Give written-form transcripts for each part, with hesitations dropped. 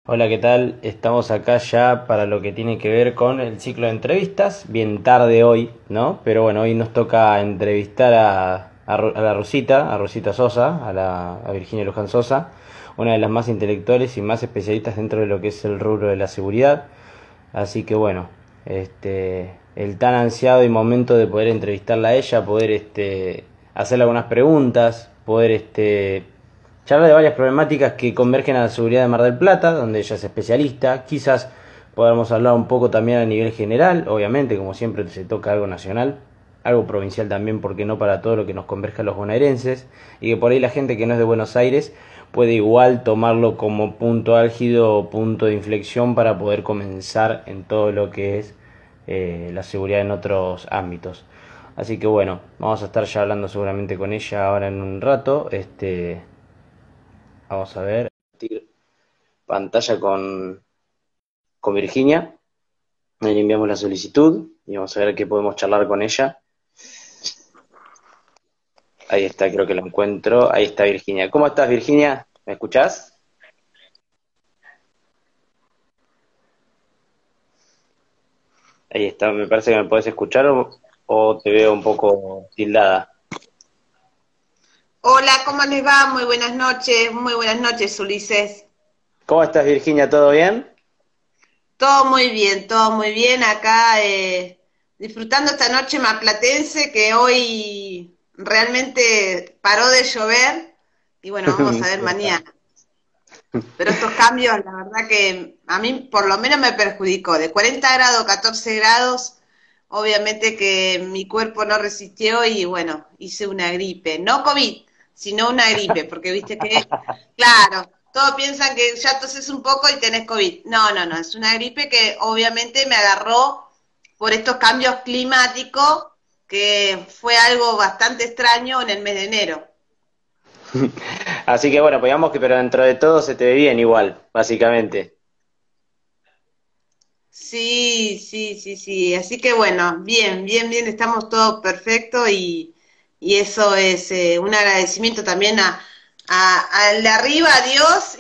Hola, ¿qué tal? Estamos acá ya para lo que tiene que ver con el ciclo de entrevistas. Bien tarde hoy, ¿no? Pero bueno, hoy nos toca entrevistar a la Rosita, a Rosita Sosa, a Virginia Luján Sosa, una de las más intelectuales y más especialistas dentro de lo que es el rubro de la seguridad. Así que bueno, el tan ansiado y momento de poder entrevistarla a ella, poder hacerle algunas preguntas, poder charla de varias problemáticas que convergen a la seguridad de Mar del Plata, donde ella es especialista. Quizás podamos hablar un poco también a nivel general, obviamente, como siempre se toca algo nacional, algo provincial también, porque no para todo lo que nos converge a los bonaerenses, y que por ahí la gente que no es de Buenos Aires puede igual tomarlo como punto álgido o punto de inflexión para poder comenzar en todo lo que es la seguridad en otros ámbitos. Así que bueno, vamos a estar ya hablando seguramente con ella ahora en un rato. Vamos a ver, pantalla con Virginia. Ahí le enviamos la solicitud y vamos a ver qué podemos charlar con ella. Ahí está, creo que la encuentro. Ahí está Virginia. ¿Cómo estás, Virginia? ¿Me escuchás? Ahí está, me parece que me puedes escuchar o te veo un poco tildada. Hola, ¿cómo les va? Muy buenas noches, Ulises. ¿Cómo estás, Virginia? ¿Todo bien? Todo muy bien acá, disfrutando esta noche marplatense que hoy realmente paró de llover y bueno, vamos a ver mañana. Pero estos cambios, la verdad que a mí por lo menos me perjudicó. De 40 grados, 14 grados, obviamente que mi cuerpo no resistió y bueno, hice una gripe. No COVID, sino una gripe, porque viste que, claro, todos piensan que ya toses un poco y tenés COVID. No, no, no, es una gripe que obviamente me agarró por estos cambios climáticos, que fue algo bastante extraño en el mes de enero. Así que bueno, pues digamos que pero dentro de todo se te ve bien igual, básicamente. Sí, sí, sí, sí. Así que bueno, bien, bien, bien, estamos todos perfectos y eso es un agradecimiento también al de arriba, a Dios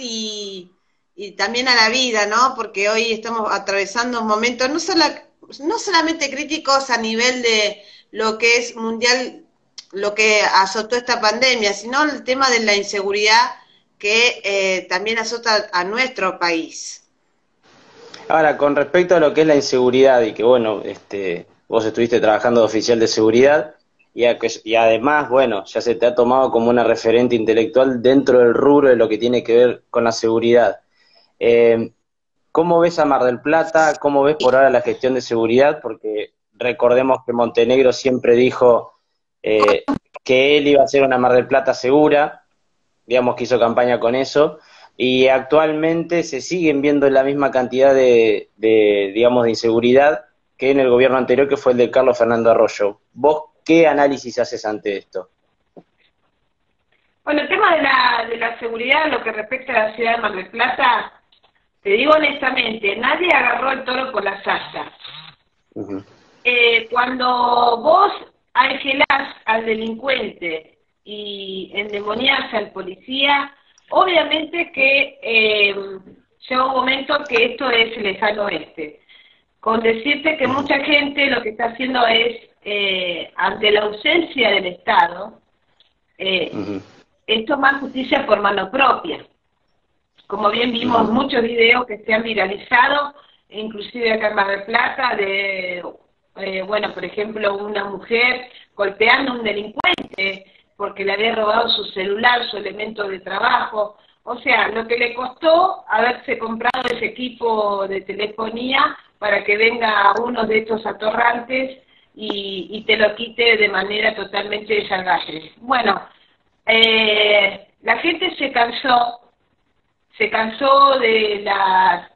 y también a la vida, ¿no? Porque hoy estamos atravesando momentos no solamente críticos a nivel de lo que es mundial, lo que azotó esta pandemia, sino el tema de la inseguridad que también azota a nuestro país. Ahora, con respecto a lo que es la inseguridad y que bueno, vos estuviste trabajando de oficial de seguridad y además, bueno, ya se te ha tomado como una referente intelectual dentro del rubro de lo que tiene que ver con la seguridad. Eh, ¿Cómo ves a Mar del Plata? ¿Cómo ves por ahora la gestión de seguridad? Porque recordemos que Montenegro siempre dijo eh, que él iba a ser una Mar del Plata segura, digamos que hizo campaña con eso, y actualmente se siguen viendo la misma cantidad digamos, de inseguridad que en el gobierno anterior, que fue el de Carlos Fernando Arroyo. ¿Vos qué análisis haces ante esto? Bueno, el tema de la seguridad, lo que respecta a la ciudad de Mar del Plata, te digo honestamente, nadie agarró el toro por las astas. Ujú. Cuando vos algelás al delincuente y endemoniás al policía, obviamente que llega un momento que esto es lejano oeste. Con decirte que Ujú. mucha gente lo que está haciendo es, ante la ausencia del Estado, eh, Ujú. es tomar justicia por mano propia. Como bien vimos Ujú. muchos videos que se han viralizado, inclusive acá en Mar del Plata, de, bueno, por ejemplo, una mujer golpeando a un delincuente porque le había robado su celular, su elemento de trabajo. O sea, lo que le costó haberse comprado ese equipo de telefonía para que venga uno de estos atorrantes y te lo quite de manera totalmente salvaje. Bueno, la gente se cansó de las,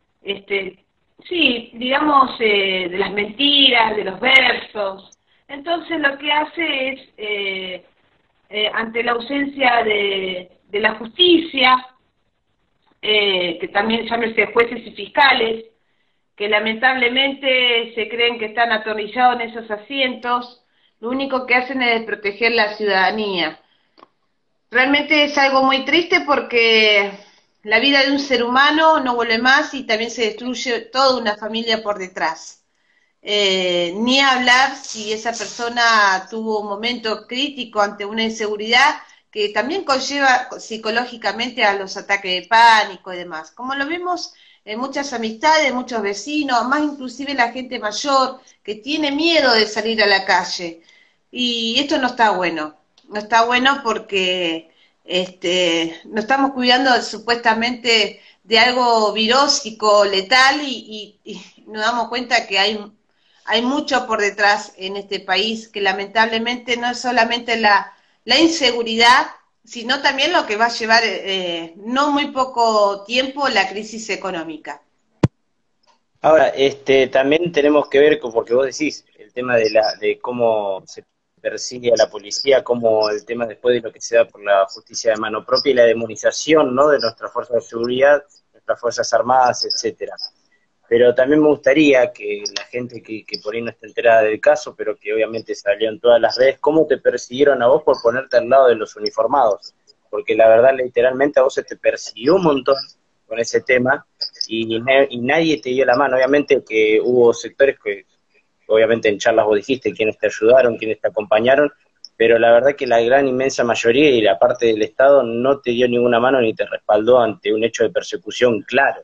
sí, digamos, de las mentiras, de los versos. Entonces lo que hace es, ante la ausencia de la justicia, que también llámese jueces y fiscales, que lamentablemente se creen que están atornillados en esos asientos, lo único que hacen es desproteger la ciudadanía. Realmente es algo muy triste porque la vida de un ser humano no vuelve más y también se destruye toda una familia por detrás. Ni hablar si esa persona tuvo un momento crítico ante una inseguridad que también conlleva psicológicamente a los ataques de pánico y demás. Como lo vemos en muchas amistades, muchos vecinos, más inclusive la gente mayor que tiene miedo de salir a la calle. Y esto no está bueno. No está bueno porque nos estamos cuidando supuestamente de algo virósico, letal, y nos damos cuenta que hay mucho por detrás en este país, que lamentablemente no es solamente la inseguridad, sino también lo que va a llevar no muy poco tiempo la crisis económica. Ahora, también tenemos que ver, porque vos decís, el tema de cómo se persigue a la policía, como el tema después de lo que se da por la justicia de mano propia y la demonización, ¿no?, de nuestras fuerzas de seguridad, nuestras fuerzas armadas, etcétera. Pero también me gustaría que la gente que por ahí no está enterada del caso, pero que obviamente salió en todas las redes, ¿cómo te persiguieron a vos por ponerte al lado de los uniformados? Porque la verdad, literalmente a vos se te persiguió un montón con ese tema y nadie te dio la mano. Obviamente que hubo sectores que, obviamente en charlas vos dijiste quiénes te ayudaron, quiénes te acompañaron, pero la verdad que la gran inmensa mayoría y la parte del Estado no te dio ninguna mano ni te respaldó ante un hecho de persecución claro.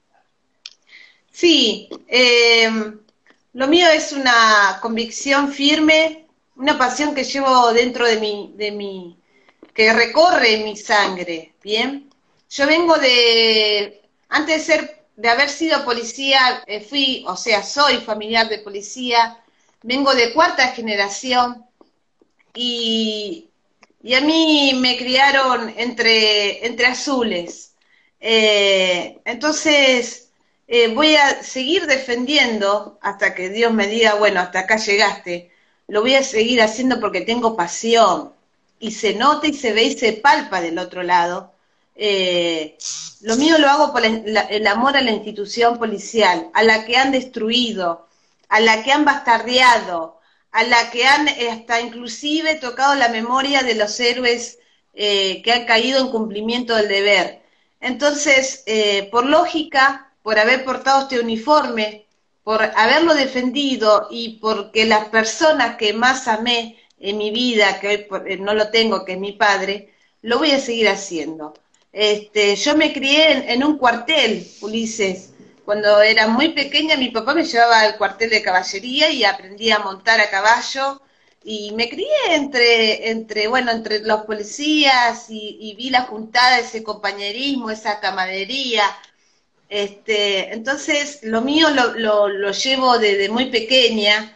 Sí, lo mío es una convicción firme, una pasión que llevo dentro de mi, que recorre mi sangre, ¿bien? Yo vengo antes de haber sido policía, soy familiar de policía, vengo de cuarta generación y a mí me criaron entre azules. Entonces voy a seguir defendiendo hasta que Dios me diga, bueno, hasta acá llegaste. Lo voy a seguir haciendo porque tengo pasión. Y se nota y se ve y se palpa del otro lado. Lo mío lo hago por el amor a la institución policial, a la que han destruido, a la que han bastardeado, a la que han hasta inclusive tocado la memoria de los héroes que han caído en cumplimiento del deber. Entonces, por lógica, por haber portado este uniforme, por haberlo defendido y porque las personas que más amé en mi vida, que hoy no lo tengo, que es mi padre, lo voy a seguir haciendo. Yo me crié en un cuartel, Ulises. Cuando era muy pequeña, mi papá me llevaba al cuartel de caballería y aprendí a montar a caballo. Y me crié entre los policías y vi la juntada, ese compañerismo, esa camaradería. Entonces, lo mío lo llevo desde muy pequeña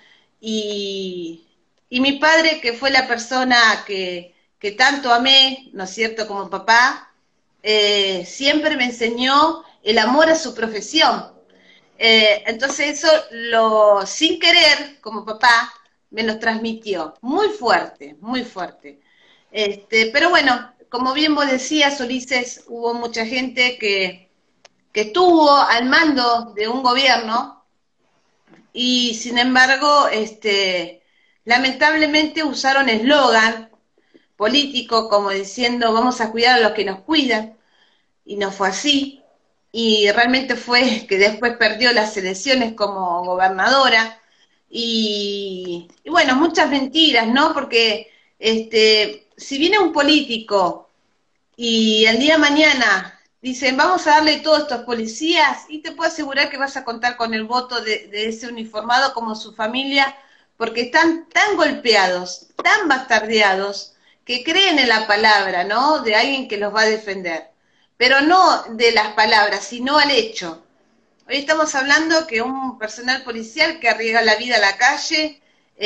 y mi padre, que fue la persona que tanto amé, ¿no es cierto?, como papá, siempre me enseñó el amor a su profesión. Entonces eso, sin querer, como papá, me lo transmitió muy fuerte, muy fuerte. Pero bueno, como bien vos decías, Ulises, hubo mucha gente que estuvo al mando de un gobierno y sin embargo, lamentablemente usaron eslogan político como diciendo vamos a cuidar a los que nos cuidan, y no fue así, y realmente fue que después perdió las elecciones como gobernadora, y bueno, muchas mentiras, ¿no? Porque si viene un político y el día de mañana dicen, vamos a darle todo a estos policías, y te puedo asegurar que vas a contar con el voto de ese uniformado como su familia, porque están tan golpeados, tan bastardeados, que creen en la palabra, ¿no?, de alguien que los va a defender. Pero no de las palabras, sino al hecho. Hoy estamos hablando que un personal policial que arriesga la vida a la calle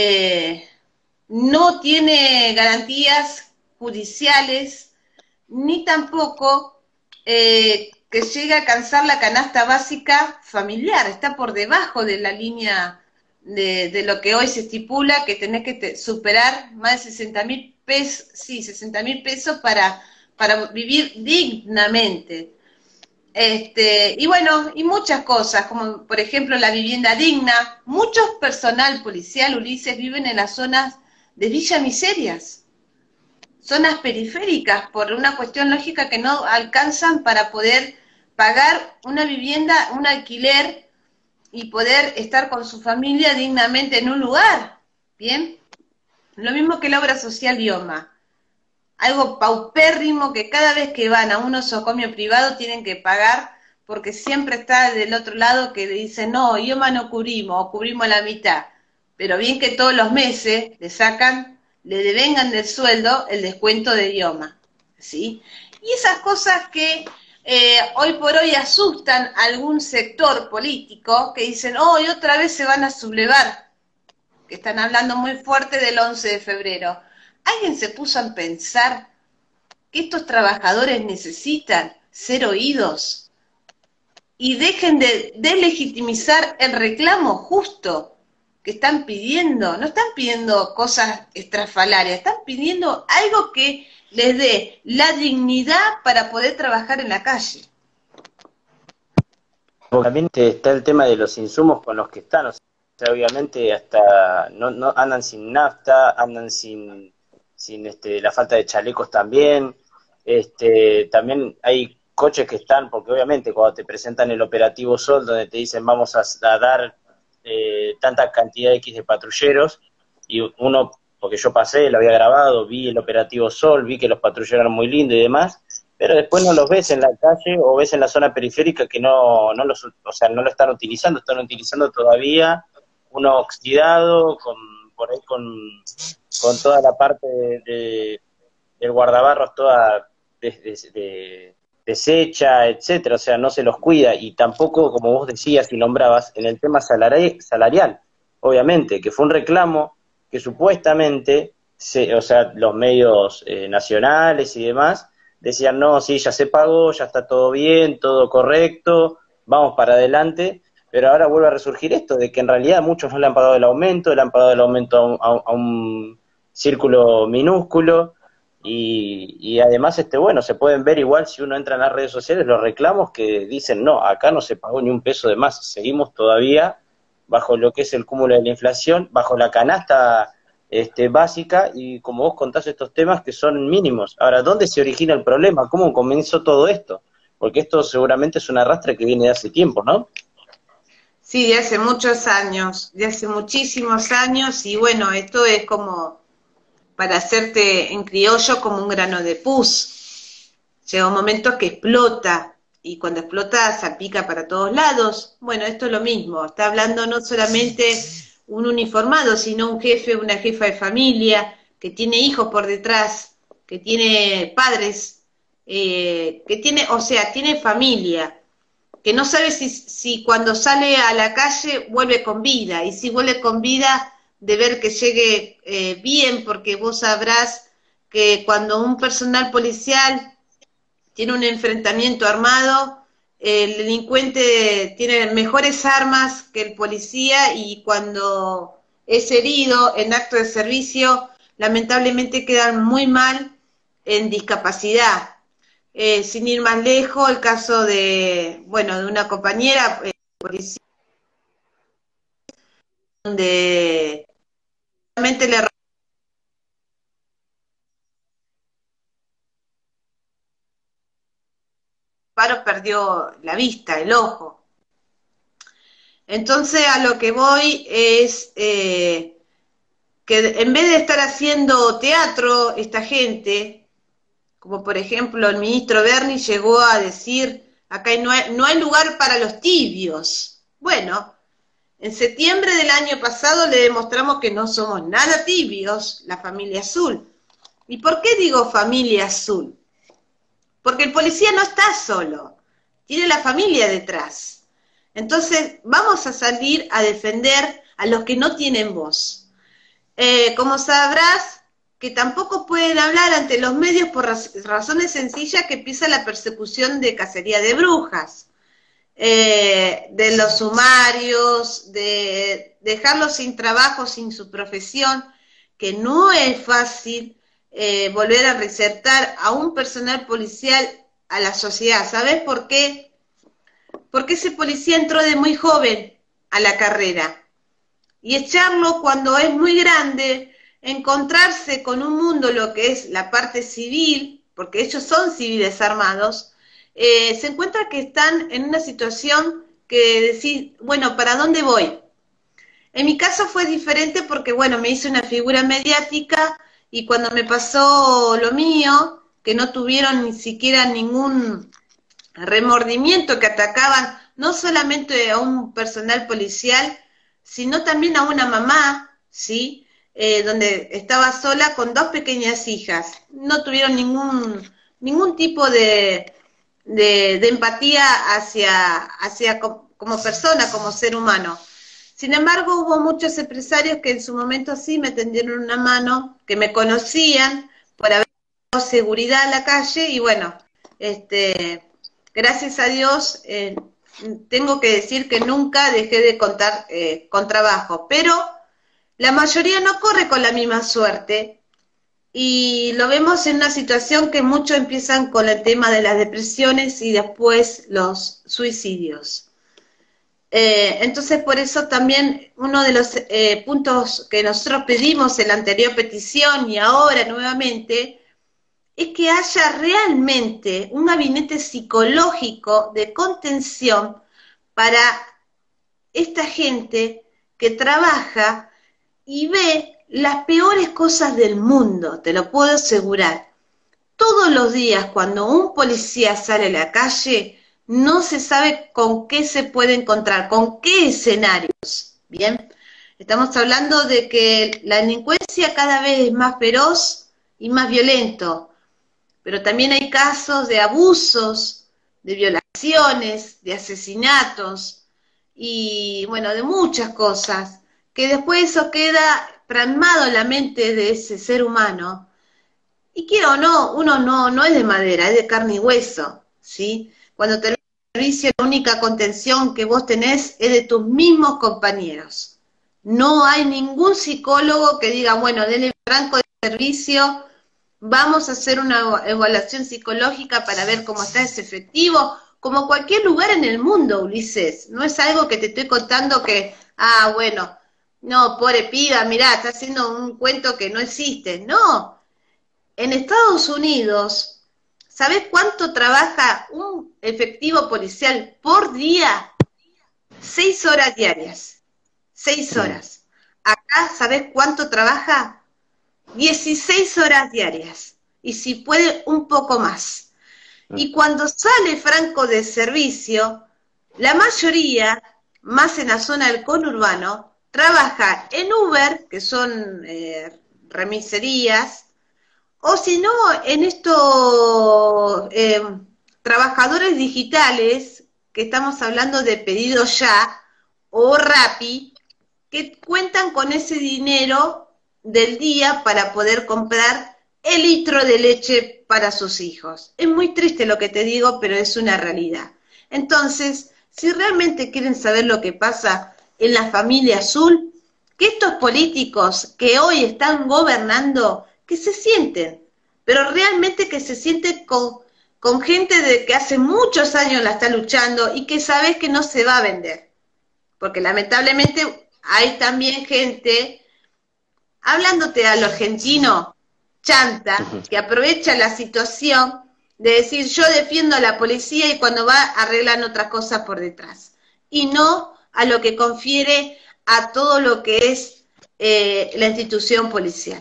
no tiene garantías judiciales, ni tampoco que llegue a alcanzar la canasta básica familiar. Está por debajo de la línea de lo que hoy se estipula, que tenés que superar más de 60.000 pesos, sí, 60.000 pesos para vivir dignamente. Y bueno, y muchas cosas, como por ejemplo la vivienda digna. Muchos personal policial, Ulises, viven en las zonas de villas miserias. zonas periféricas por una cuestión lógica que no alcanzan para poder pagar una vivienda, un alquiler y poder estar con su familia dignamente en un lugar. ¿Bien? Lo mismo que la obra social IOMA. Algo paupérrimo que cada vez que van a un nosocomio privado tienen que pagar, porque siempre está del otro lado que dice, no, IOMA no cubrimos, o cubrimos la mitad. Pero bien que todos los meses le sacan, le devengan del sueldo el descuento de IOMA, ¿sí? Y esas cosas que hoy por hoy asustan a algún sector político, que dicen, oh, y otra vez se van a sublevar, que están hablando muy fuerte del 11 de febrero. ¿Alguien se puso a pensar que estos trabajadores necesitan ser oídos? Y dejen de legitimizar el reclamo justo que están pidiendo. No están pidiendo cosas estrafalarias, están pidiendo algo que les dé la dignidad para poder trabajar en la calle. También está el tema de los insumos con los que están, o sea, obviamente hasta no andan sin nafta, andan sin la falta de chalecos también, también hay coches que están, porque obviamente cuando te presentan el operativo Sol, donde te dicen vamos a dar tanta cantidad X de patrulleros, y uno, porque yo pasé, lo había grabado, vi el operativo Sol, vi que los patrulleros eran muy lindos y demás, pero después no los ves en la calle o ves en la zona periférica que no lo están utilizando todavía uno oxidado, por ahí con toda la parte del guardabarros toda deshecha, etcétera, o sea, no se los cuida, y tampoco, como vos decías y nombrabas, en el tema salarial, obviamente, que fue un reclamo que supuestamente, o sea, los medios nacionales y demás, decían, no, sí, ya se pagó, ya está todo bien, todo correcto, vamos para adelante, pero ahora vuelve a resurgir esto, de que en realidad muchos no le han pagado el aumento, le han pagado el aumento a un círculo minúsculo, y además, bueno, se pueden ver igual si uno entra en las redes sociales los reclamos que dicen, no, acá no se pagó ni un peso de más, seguimos todavía bajo lo que es el cúmulo de la inflación, bajo la canasta básica, y como vos contás estos temas que son mínimos. Ahora, ¿dónde se origina el problema? ¿Cómo comenzó todo esto? Porque esto seguramente es un arrastre que viene de hace tiempo, ¿no? Sí, de hace muchos años, de hace muchísimos años, y bueno, esto es como, para hacerte en criollo, como un grano de pus. Llega un momento que explota, y cuando explota salpica para todos lados. Bueno, esto es lo mismo, está hablando no solamente un uniformado, sino un jefe, una jefa de familia, que tiene hijos por detrás, que tiene padres, que tiene familia, que no sabe si cuando sale a la calle vuelve con vida, y si vuelve con vida, de ver que llegue bien, porque vos sabrás que cuando un personal policial tiene un enfrentamiento armado, el delincuente tiene mejores armas que el policía, y cuando es herido en acto de servicio, lamentablemente quedan muy mal en discapacidad. Sin ir más lejos, el caso de una compañera policía, donde realmente le perdió la vista, el ojo. Entonces a lo que voy es que en vez de estar haciendo teatro esta gente, como por ejemplo el ministro Berni llegó a decir, acá no hay lugar para los tibios. Bueno, en septiembre del año pasado le demostramos que no somos nada tibios, la familia azul. ¿Y por qué digo familia azul? Porque el policía no está solo, tiene la familia detrás. Entonces vamos a salir a defender a los que no tienen voz. Como sabrás, que tampoco pueden hablar ante los medios por razones sencillas, que empieza la persecución de cacería de brujas, de los sumarios, de dejarlos sin trabajo, sin su profesión, que no es fácil volver a reinsertar a un personal policial a la sociedad. ¿Sabes por qué? Porque ese policía entró de muy joven a la carrera, y echarlo cuando es muy grande encontrarse con un mundo, lo que es la parte civil, porque ellos son civiles armados, se encuentra que están en una situación que decir, bueno, ¿para dónde voy? En mi caso fue diferente porque, bueno, me hice una figura mediática y cuando me pasó lo mío, que no tuvieron ni siquiera ningún remordimiento, que atacaban no solamente a un personal policial, sino también a una mamá, ¿sí? Donde estaba sola con dos pequeñas hijas. No tuvieron ningún tipo de empatía hacia como persona, como ser humano. Sin embargo, hubo muchos empresarios que en su momento sí me tendieron una mano, que me conocían por haber dado seguridad a la calle y bueno, gracias a Dios, tengo que decir que nunca dejé de contar con trabajo, pero la mayoría no corre con la misma suerte y lo vemos en una situación que muchos empiezan con el tema de las depresiones y después los suicidios. Entonces, por eso también uno de los puntos que nosotros pedimos en la anterior petición y ahora nuevamente es que haya realmente un gabinete psicológico de contención para esta gente que trabaja y ve las peores cosas del mundo, te lo puedo asegurar. Todos los días cuando un policía sale a la calle, no se sabe con qué se puede encontrar, con qué escenarios, ¿bien? Estamos hablando de que la delincuencia cada vez es más feroz y más violento, pero también hay casos de abusos, de violaciones, de asesinatos y, bueno, de muchas cosas, que después eso queda plasmado en la mente de ese ser humano. Y quiera o no, uno no es de madera, es de carne y hueso, ¿sí? Cuando termina el servicio, la única contención que vos tenés es de tus mismos compañeros. No hay ningún psicólogo que diga, bueno, denle franco de servicio, vamos a hacer una evaluación psicológica para ver cómo está ese efectivo, como cualquier lugar en el mundo, Ulises. No es algo que te estoy contando que, bueno, no, pobre piba, mirá, está haciendo un cuento que no existe. No, en Estados Unidos, ¿sabés cuánto trabaja un efectivo policial por día? 6 horas diarias. 6 horas. Acá, ¿sabés cuánto trabaja? 16 horas diarias. Y si puede, un poco más. Y cuando sale franco de servicio, la mayoría, más en la zona del conurbano, trabaja en Uber, que son remiserías, o si no, en estos trabajadores digitales, que estamos hablando de pedido ya, o Rappi, que cuentan con ese dinero del día para poder comprar el litro de leche para sus hijos. Es muy triste lo que te digo, pero es una realidad. Entonces, si realmente quieren saber lo que pasa en la familia azul, que estos políticos que hoy están gobernando, que se sienten, pero realmente que se sienten con gente de que hace muchos años la está luchando y que sabes que no se va a vender. Porque lamentablemente hay también gente, hablándote a lo argentino, chanta, que aprovecha la situación de decir yo defiendo a la policía y cuando va arreglan otras cosas por detrás. Y no a lo que confiere a todo lo que es la institución policial.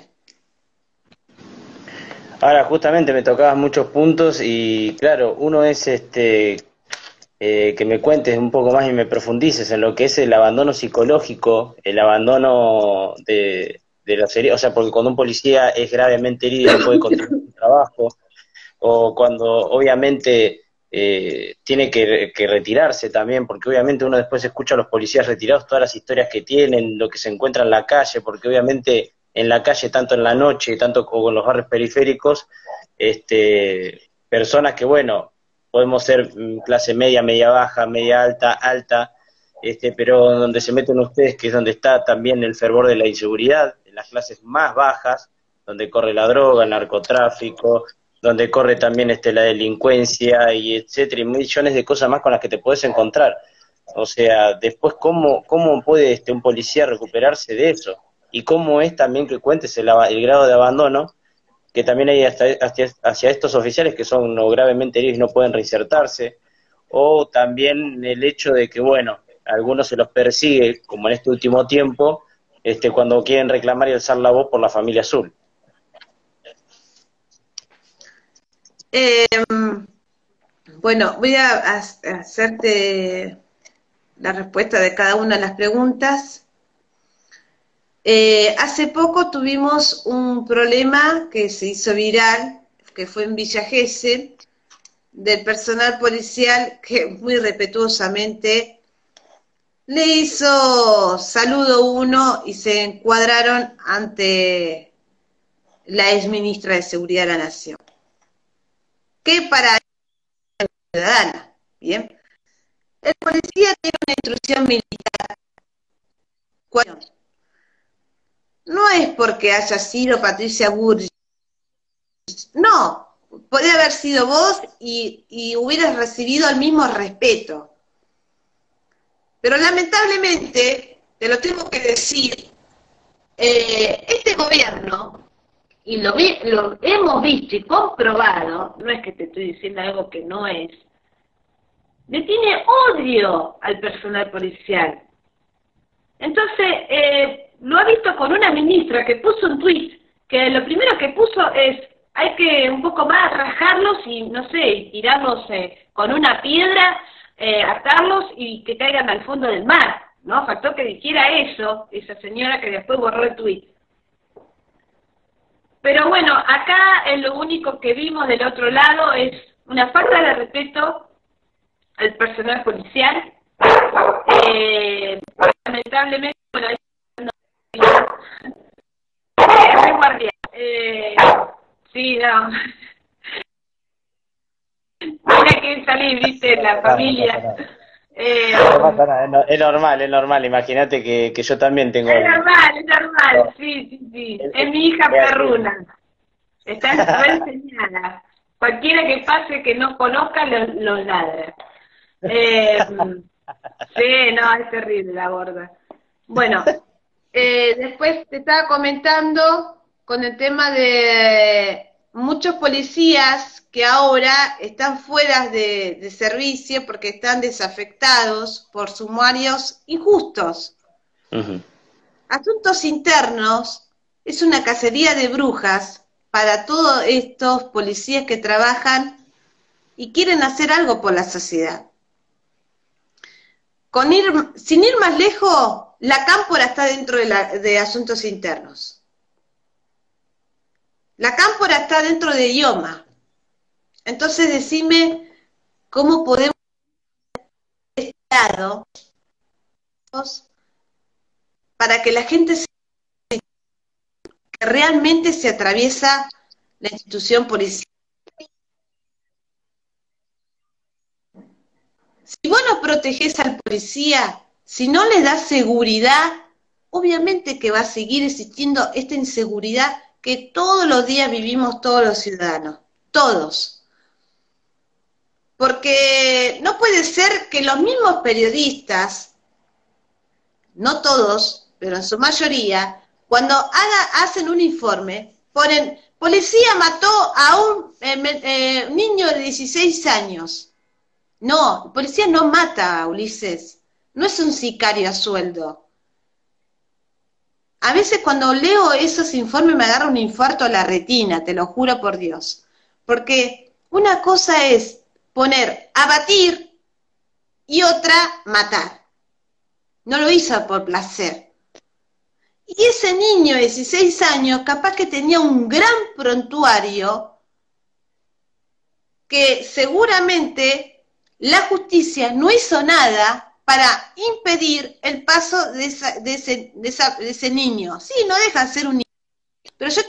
Ahora, justamente me tocabas muchos puntos y claro, uno es que me cuentes un poco más y me profundices en lo que es el abandono psicológico, el abandono de los heridos, o sea, porque cuando un policía es gravemente herido no puede continuar su trabajo, o cuando obviamente tiene que retirarse también, porque obviamente uno después escucha a los policías retirados todas las historias que tienen, lo que se encuentra en la calle, porque obviamente en la calle, tanto en la noche, tanto como en los barrios periféricos, personas que, bueno, podemos ser clase media, media baja, media alta, alta, pero donde se meten ustedes, que es donde está también el fervor de la inseguridad, en las clases más bajas, donde corre la droga, el narcotráfico, donde corre también la delincuencia, y etcétera, y millones de cosas más con las que te puedes encontrar. O sea, después, ¿cómo puede un policía recuperarse de eso? y cómo es también que cuentes el grado de abandono que también hay hacia estos oficiales que son no gravemente heridos y no pueden reinsertarse, o también el hecho de que, bueno, a algunos se los persigue, como en este último tiempo, cuando quieren reclamar y alzar la voz por la familia azul. Bueno, voy a hacerte la respuesta de cada una de las preguntas. Hace poco tuvimos un problema que se hizo viral, que fue en Villa Gesell, del personal policial que muy respetuosamente le hizo saludo uno y se encuadraron ante la exministra de Seguridad de la Nación. ¿Qué para la ciudadana? Bien. El policía tiene una instrucción militar. ¿Cuál? No es porque haya sido Patricia Bullrich. No, podría haber sido vos y hubieras recibido el mismo respeto. Pero lamentablemente, te lo tengo que decir, este gobierno, y lo hemos visto y comprobado, no es que te estoy diciendo algo que no es, le tiene odio al personal policial. Entonces, lo ha visto con una ministra que puso un tuit, que lo primero que puso es, hay que un poco más rajarlos y, no sé, tirarlos con una piedra, atarlos y que caigan al fondo del mar, ¿no? Faltó que dijera eso, esa señora que después borró el tuit. Pero bueno, acá lo único que vimos del otro lado es una falta de respeto al personal policial. Lamentablemente, bueno, guardia. Sí, no. Mira que salir, viste, la familia. No pasa nada, es normal, imagínate que yo también tengo... Es normal, sí. Es mi hija perruna. Está enseñada. Cualquiera que pase que no conozca, los ladra. Sí, no, es terrible la gorda. Bueno, después te estaba comentando con el tema de muchos policías que ahora están fuera de servicio porque están desafectados por sumarios injustos. Uh-huh. Asuntos Internos es una cacería de brujas para todos estos policías que trabajan y quieren hacer algo por la sociedad. Sin ir más lejos, la Cámpora está dentro de Asuntos Internos. La Cámpora está dentro de IOMA. Entonces decime cómo podemos estar para que la gente que realmente se atraviesa la institución policial. Si vos no protegés al policía, si no le das seguridad, obviamente que va a seguir existiendo esta inseguridad que todos los días vivimos todos los ciudadanos, todos. Porque no puede ser que los mismos periodistas, no todos, pero en su mayoría, cuando hacen un informe, ponen, policía mató a un niño de 16 años. No, el policía no mata, Ulises, no es un sicario a sueldo. A veces cuando leo esos informes me agarra un infarto a la retina, te lo juro por Dios. Porque una cosa es poner abatir y otra matar. No lo hizo por placer. Y ese niño de 16 años capaz que tenía un gran prontuario que seguramente la justicia no hizo nada para impedir el paso de ese niño. Sí, no deja de ser un niño. Pero yo te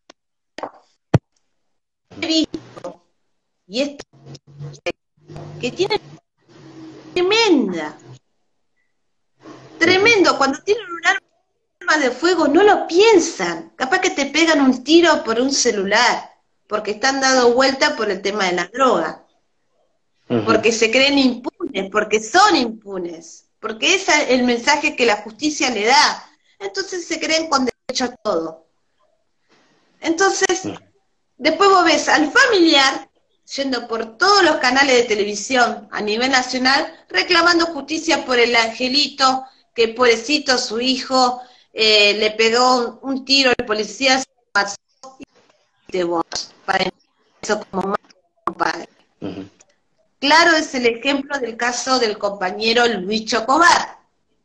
he visto, y esto que tiene tremendo, cuando tienen un arma de fuego no lo piensan, capaz que te pegan un tiro por un celular, porque están dando vuelta por el tema de la droga, porque se creen impunes, porque son impunes, porque ese es el mensaje que la justicia le da. entonces se creen con derecho a todo. Entonces, después vos ves al familiar yendo por todos los canales de televisión a nivel nacional reclamando justicia por el angelito, que pobrecito su hijo le pegó un tiro, el policía se mató de vos, para eso como madre, como padre. Claro, es el ejemplo del caso del compañero Luis Chocobar.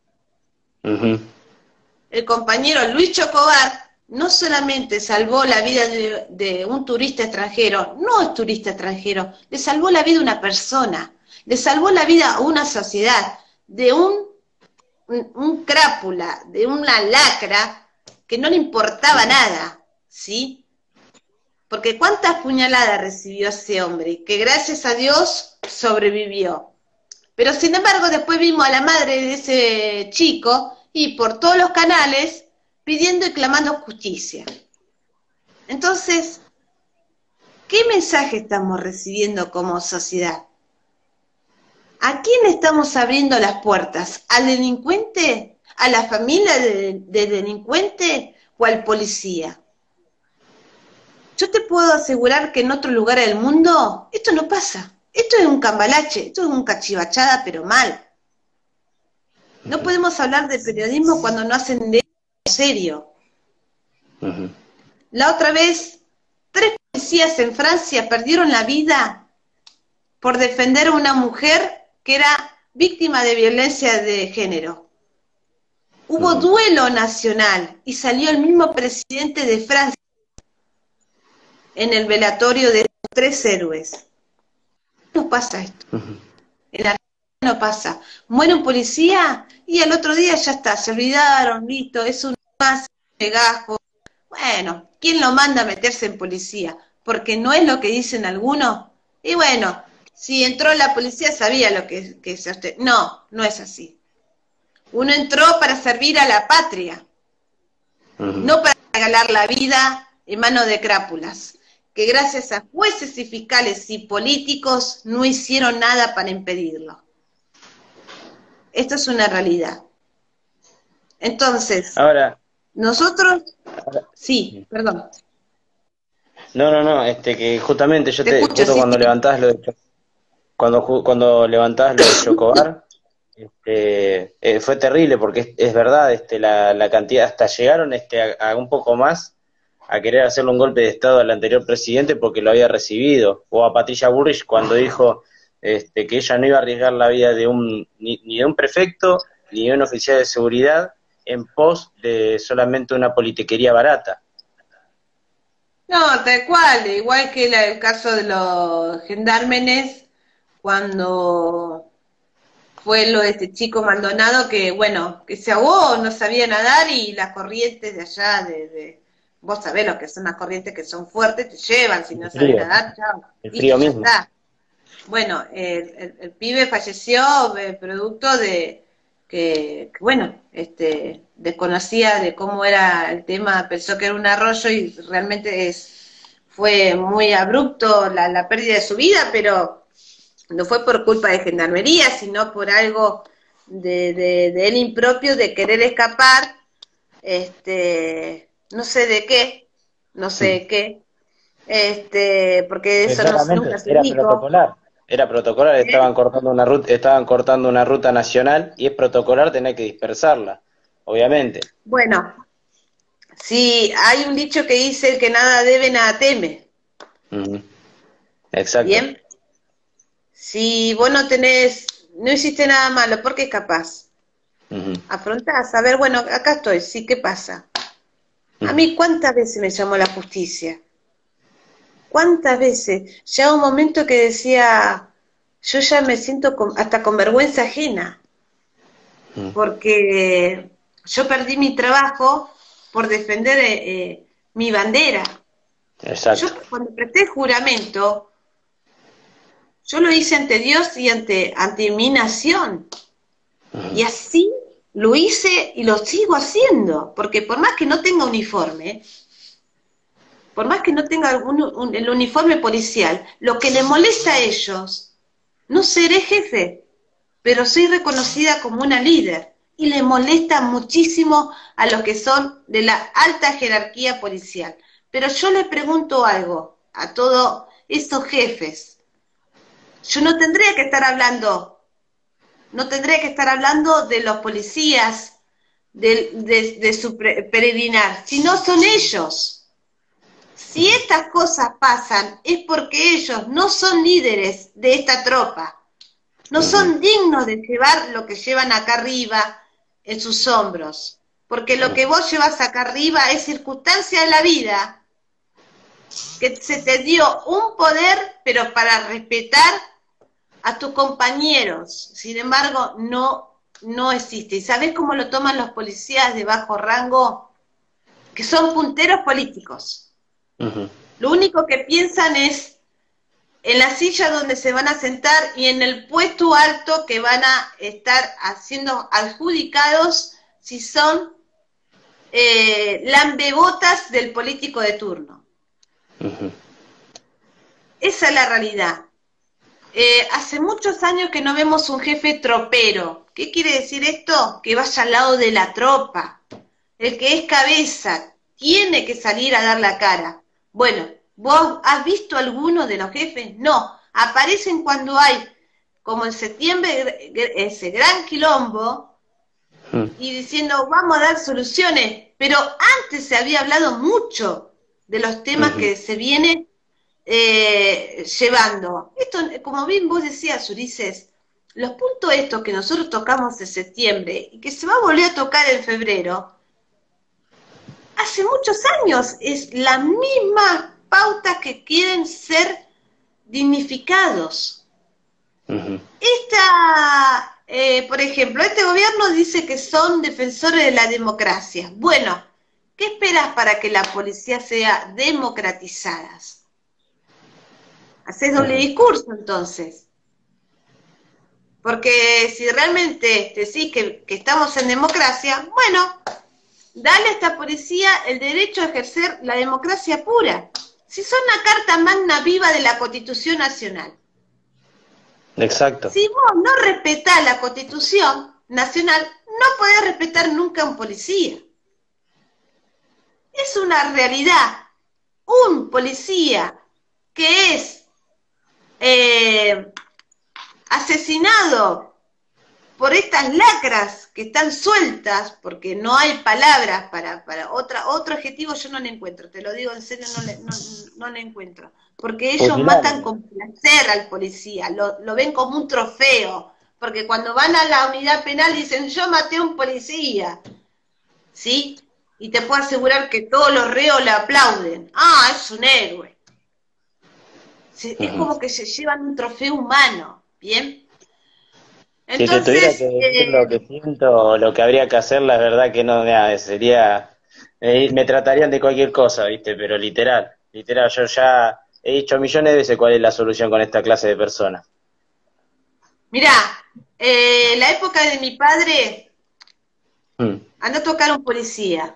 El compañero Luis Chocobar no solamente salvó la vida de un turista extranjero, no es turista extranjero, le salvó la vida a una persona, le salvó la vida a una sociedad, de un crápula, de una lacra, que no le importaba nada, ¿sí? Porque cuántas puñaladas recibió ese hombre, que gracias a Dios sobrevivió. Pero sin embargo después vimos a la madre de ese chico y por todos los canales pidiendo y clamando justicia. Entonces, ¿qué mensaje estamos recibiendo como sociedad? ¿A quién estamos abriendo las puertas? ¿Al delincuente? ¿A la familia del delincuente? ¿O al policía? Yo te puedo asegurar que en otro lugar del mundo esto no pasa. Esto es un cambalache, esto es un cachivachada, pero mal. No podemos hablar de periodismo cuando no hacen de serio. La otra vez, 3 policías en Francia perdieron la vida por defender a una mujer que era víctima de violencia de género. Hubo duelo nacional y salió el mismo presidente de Francia en el velatorio de 3 héroes. No pasa esto. En Argentina no pasa. Muere un policía y al otro día ya está, se olvidaron, listo, es un más gajo. Bueno, ¿quién lo manda a meterse en policía? Porque no es lo que dicen algunos. Y bueno, si entró la policía sabía lo que es usted. No, no es así. Uno entró para servir a la patria, no para regalar la vida en manos de crápulas, que gracias a jueces y fiscales y políticos no hicieron nada para impedirlo. Esto es una realidad. Entonces, Ahora, nosotros... Sí, perdón. no, que justamente yo Te escucho, justo sí, cuando sí. levantás lo de cuando levantás lo de Chocobar, fue terrible porque es verdad, la cantidad, hasta llegaron a un poco más a querer hacerle un golpe de estado al anterior presidente porque lo había recibido, o a Patricia Bullrich cuando dijo que ella no iba a arriesgar la vida de ni de un prefecto ni de un oficial de seguridad en pos de solamente una politiquería barata. No, tal cual, igual que el caso de los gendarmes, cuando fue lo de este chico Maldonado que, bueno, que se ahogó, no sabía nadar y las corrientes de allá, vos sabés lo que son las corrientes que son fuertes, te llevan, si no sabés nadar, chao. El frío ya mismo. está. Bueno, el pibe falleció producto de que, bueno, desconocía de cómo era el tema, pensó que era un arroyo y realmente fue muy abrupto la pérdida de su vida, pero no fue por culpa de gendarmería, sino por algo de él impropio, de querer escapar, no sé de qué, porque eso nunca se dijo. Era protocolar, estaban cortando una ruta nacional y es protocolar tener que dispersarla, obviamente. Bueno, sí, hay un dicho que dice que nada debe, nada teme. Exacto. Bien. Si vos no hiciste nada malo, ¿por qué escapás? Afrontás, a ver, bueno, acá estoy, sí, ¿qué pasa? A mí, ¿cuántas veces me llamó la justicia? ¿Cuántas veces? Ya un momento que decía, yo ya me siento hasta con vergüenza ajena, porque yo perdí mi trabajo por defender mi bandera. Exacto. Yo cuando presté juramento, yo lo hice ante Dios y ante mi nación. Y así lo hice y lo sigo haciendo, porque por más que no tenga uniforme, por más que no tenga el uniforme policial, lo que les molesta a ellos, no seré jefe, pero soy reconocida como una líder, y le molesta muchísimo a los que son de la alta jerarquía policial. Pero yo le pregunto algo a todos esos jefes. Yo no tendría que estar hablando de los policías, de su peregrinar, sino son ellos. Si estas cosas pasan es porque ellos no son líderes de esta tropa, no son dignos de llevar lo que llevan acá arriba en sus hombros, porque lo que vos llevas acá arriba es circunstancia de la vida, que se te dio un poder, pero para respetar a tus compañeros. Sin embargo, no existe. ¿Y sabés cómo lo toman los policías de bajo rango? Que son punteros políticos. Lo único que piensan es en la silla donde se van a sentar y en el puesto alto que van a estar siendo adjudicados si son lambebotas del político de turno. Esa es la realidad. Hace muchos años que no vemos un jefe tropero. ¿Qué quiere decir esto? Que vaya al lado de la tropa. El que es cabeza tiene que salir a dar la cara. Bueno, ¿vos has visto alguno de los jefes? No, aparecen cuando hay, como en septiembre, ese gran quilombo, y diciendo, vamos a dar soluciones, pero antes se había hablado mucho de los temas que se vienen llevando. Esto, como bien vos decías, Ulises, los puntos estos que nosotros tocamos en septiembre, y que se va a volver a tocar en febrero, hace muchos años es la misma pauta que quieren ser dignificados. Por ejemplo, este gobierno dice que son defensores de la democracia. Bueno, ¿qué esperas para que la policía sea democratizada? Hacés doble discurso, entonces. Porque si realmente decís que estamos en democracia, bueno, dale a esta policía el derecho a ejercer la democracia pura. Si son la carta magna viva de la Constitución Nacional. Exacto. Si vos no respetás la Constitución Nacional, no podés respetar nunca a un policía. Es una realidad. Un policía que es asesinado por estas lacras que están sueltas, porque no hay palabras para otro adjetivo, yo no le encuentro, te lo digo en serio, no le encuentro, porque ellos matan con placer al policía, lo ven como un trofeo, porque cuando van a la unidad penal dicen, yo maté a un policía, ¿sí? Y te puedo asegurar que todos los reos le aplauden, es un héroe. Es como que se llevan un trofeo humano, ¿bien? Entonces, si te tuviera que decir lo que siento, lo que habría que hacer, la verdad que no, sería, me tratarían de cualquier cosa, ¿viste? Pero literal, yo ya he dicho millones de veces cuál es la solución con esta clase de personas. Mirá, la época de mi padre, andó a tocar a un policía.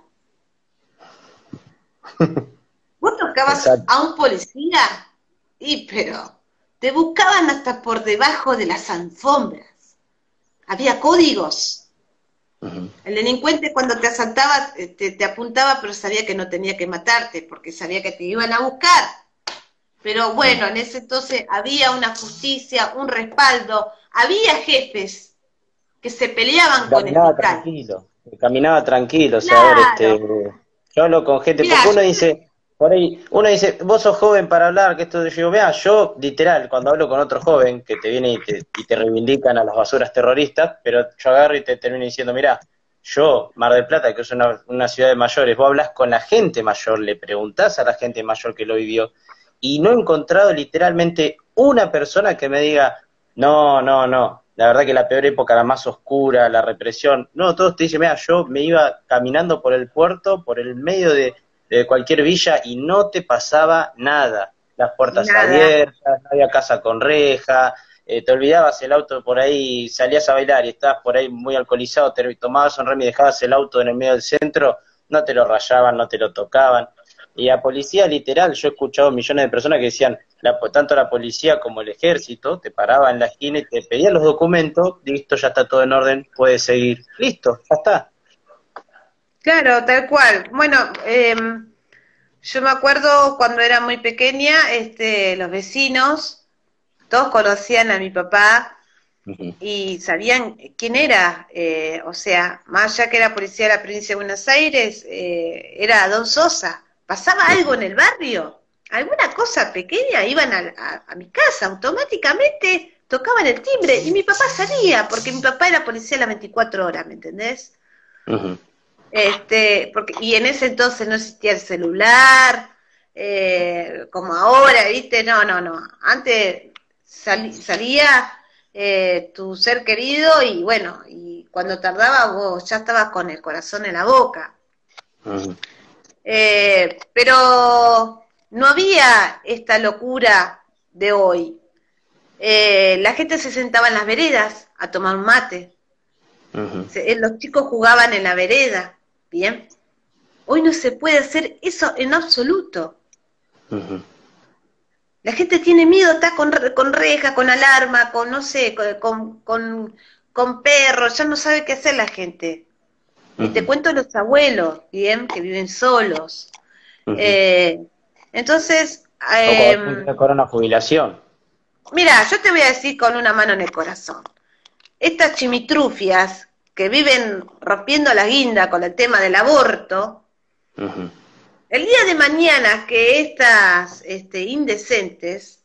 ¿Vos tocabas a un policía? Pero te buscaban hasta por debajo de las alfombras. Había códigos. El delincuente cuando te asaltaba te apuntaba, pero sabía que no tenía que matarte, porque sabía que te iban a buscar. Pero bueno, en ese entonces había una justicia, un respaldo, había jefes que se peleaban con el fiscal. Caminaba tranquilo, Claro. o sea, yo hablo con gente, Mirá, porque uno dice, vos sos joven para hablar, que esto yo, vea, yo literal, cuando hablo con otro joven que te viene y te reivindican a las basuras terroristas, pero yo agarro y te termino diciendo, mirá, yo, Mar del Plata, que es una ciudad de mayores, vos hablas con la gente mayor, le preguntás a la gente mayor que lo vivió, y no he encontrado literalmente una persona que me diga, no, la verdad que la peor época, la más oscura, la represión, no, todos te dicen, mira, yo me iba caminando por el puerto, por el medio de cualquier villa y no te pasaba nada, las puertas abiertas, no había casa con reja, te olvidabas el auto por ahí, salías a bailar y estabas por ahí muy alcoholizado, te tomabas un remo y dejabas el auto en el medio del centro, no te lo rayaban, no te lo tocaban. Y la policía, literal, yo he escuchado millones de personas que decían, tanto la policía como el ejército, te paraba en la esquina y te pedían los documentos, listo, ya está todo en orden, puedes seguir. Listo, ya está. Claro, tal cual. Bueno, yo me acuerdo cuando era muy pequeña, los vecinos, todos conocían a mi papá y sabían quién era. O sea, más allá que era policía de la provincia de Buenos Aires, era Don Sosa. Pasaba algo en el barrio, alguna cosa pequeña, iban a mi casa, automáticamente tocaban el timbre y mi papá salía, porque mi papá era policía a las 24 horas, ¿me entendés? Y en ese entonces no existía el celular, como ahora, ¿viste? No. Antes salía tu ser querido y bueno, y cuando tardaba vos ya estabas con el corazón en la boca. Pero no había esta locura de hoy. La gente se sentaba en las veredas a tomar un mate. Los chicos jugaban en la vereda, ¿bien? Hoy no se puede hacer eso en absoluto. La gente tiene miedo, está con reja, con alarma, con no sé, con perros, ya no sabe qué hacer la gente. Y te cuento los abuelos, ¿bien? Que viven solos. Entonces... con una jubilación. Mira, yo te voy a decir con una mano en el corazón. Estas chimitrufias que viven rompiendo la guinda con el tema del aborto, el día de mañana que estas indecentes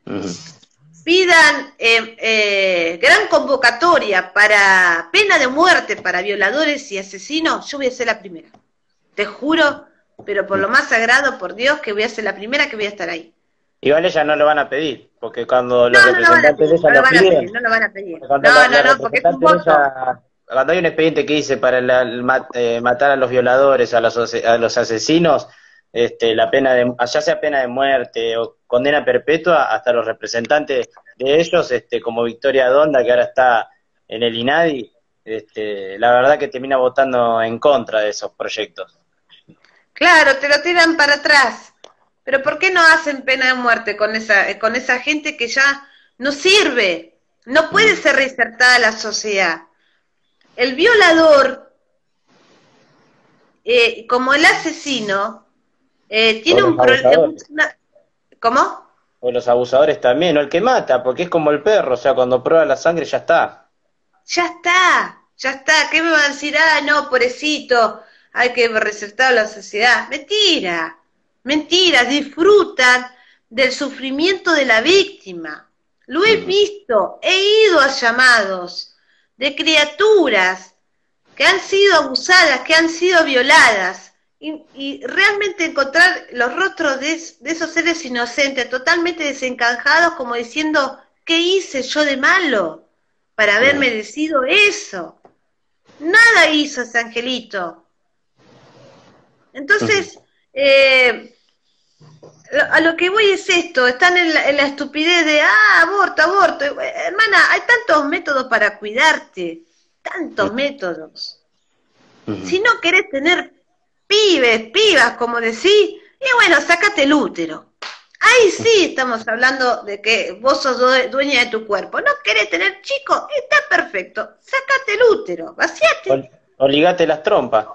pidan gran convocatoria para pena de muerte para violadores y asesinos, yo voy a ser la primera. Te juro, pero por lo más sagrado, por Dios, que voy a ser la primera que voy a estar ahí. Igual ellas no lo van a pedir, porque cuando los representantes de ella lo piden... No lo van a pedir, porque es un voto. Cuando hay un expediente que dice para matar a los violadores, a los asesinos, la pena ya sea pena de muerte o condena perpetua, hasta los representantes de ellos, como Victoria Donda, que ahora está en el INADI, la verdad que termina votando en contra de esos proyectos. Claro, te lo tiran para atrás. Pero ¿por qué no hacen pena de muerte con esa gente que ya no sirve? No puede ser reinsertada a la sociedad. El violador, como el asesino, tiene un problema. ¿Cómo? O los abusadores también, o el que mata, porque es como el perro, o sea, cuando prueba la sangre ya está. Ya está. ¿Qué me van a decir? Ah, no, pobrecito, hay que reinsertar a la sociedad. Mentiras, disfrutan del sufrimiento de la víctima. Lo he visto, he ido a llamados de criaturas que han sido abusadas, que han sido violadas, y realmente encontrar los rostros de esos seres inocentes, totalmente desencanjados, como diciendo, ¿qué hice yo de malo para haber merecido eso? Nada hizo ese angelito. Entonces... a lo que voy es esto, están en la estupidez de, aborto, hermana, hay tantos métodos para cuidarte, tantos métodos. Si no querés tener pibas, como decís, y bueno, sacate el útero. Ahí sí estamos hablando de que vos sos dueña de tu cuerpo. No querés tener chico, está perfecto, sacate el útero, vaciate. O ligate las trompas.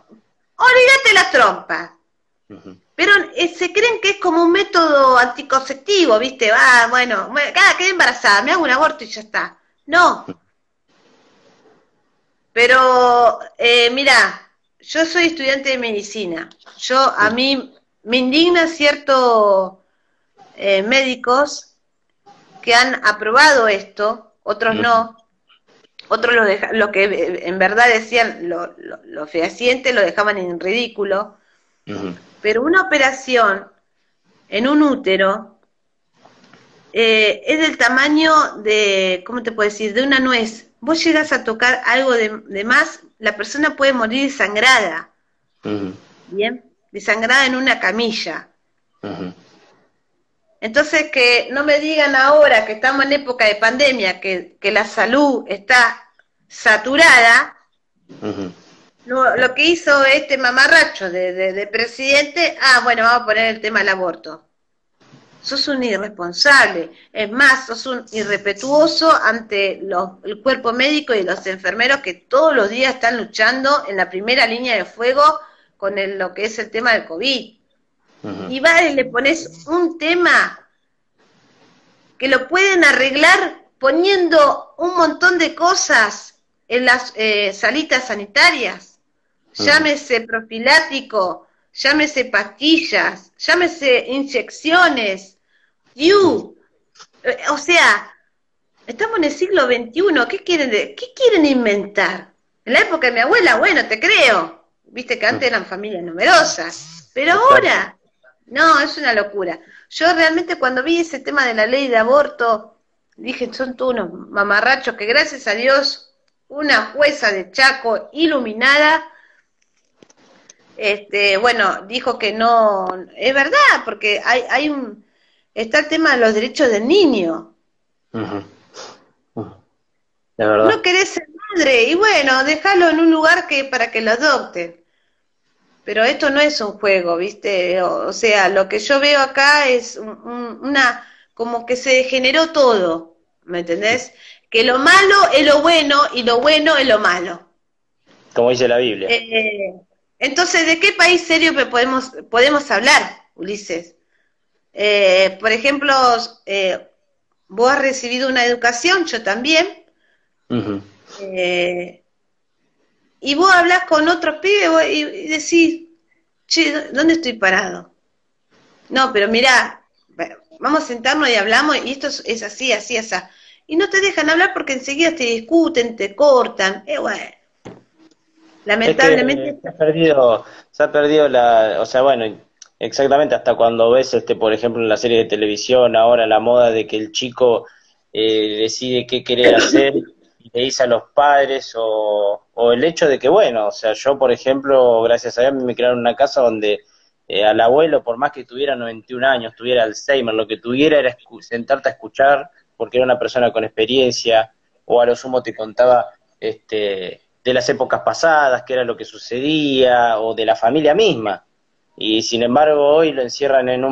Pero se creen que es como un método anticonceptivo, ¿viste? Bueno, quedé embarazada, me hago un aborto y ya está. No. Pero, mira, yo soy estudiante de medicina. A mí me indigna ciertos médicos que han aprobado esto, otros no. Otros lo que en verdad decían, los fehacientes lo dejaban en ridículo. Pero una operación en un útero es del tamaño de, ¿cómo te puedo decir?, de una nuez. Vos llegas a tocar algo de más, la persona puede morir desangrada. ¿Bien? Desangrada en una camilla. Entonces, que no me digan ahora que estamos en época de pandemia, que la salud está saturada, lo que hizo este mamarracho de presidente, bueno, vamos a poner el tema del aborto. Sos un irresponsable, es más, sos un irrespetuoso ante el cuerpo médico y los enfermeros que todos los días están luchando en la primera línea de fuego con lo que es el tema del COVID. Y vas y le pones un tema que lo pueden arreglar poniendo un montón de cosas en las salitas sanitarias, llámese profilático, llámese pastillas, llámese inyecciones, o sea, estamos en el siglo XXI, ¿qué quieren inventar? En la época de mi abuela, bueno, te creo, viste que antes eran familias numerosas, pero ahora, no, es una locura. Yo realmente cuando vi ese tema de la ley de aborto, dije, son todos unos mamarrachos que gracias a Dios, una jueza de Chaco iluminada, bueno, dijo que no, es verdad, porque está el tema de los derechos del niño. De verdad. No querés ser madre, y bueno, déjalo en un lugar para que lo adopten. Pero esto no es un juego, ¿viste? O sea, lo que yo veo acá es como que se degeneró todo, ¿me entendés? Que lo malo es lo bueno y lo bueno es lo malo. Como dice la Biblia. Entonces, ¿de qué país serio podemos hablar, Ulises? Por ejemplo, vos has recibido una educación, yo también, y vos hablás con otros pibes y decís, che, ¿dónde estoy parado? No, pero mirá, vamos a sentarnos y hablamos, y esto es así, así, así. Y no te dejan hablar porque enseguida te discuten, te cortan, bueno. Lamentablemente... Es que se ha perdido o sea, bueno, exactamente, hasta cuando ves, por ejemplo, en la serie de televisión, ahora la moda de que el chico decide qué querer hacer y le dice a los padres, o el hecho de que, bueno, o sea, yo, por ejemplo, gracias a Dios, me criaron en una casa donde al abuelo, por más que tuviera 91 años, tuviera Alzheimer, lo que tuviera era sentarte a escuchar, porque era una persona con experiencia, o a lo sumo te contaba de las épocas pasadas, qué era lo que sucedía, o de la familia misma. Y sin embargo hoy lo encierran en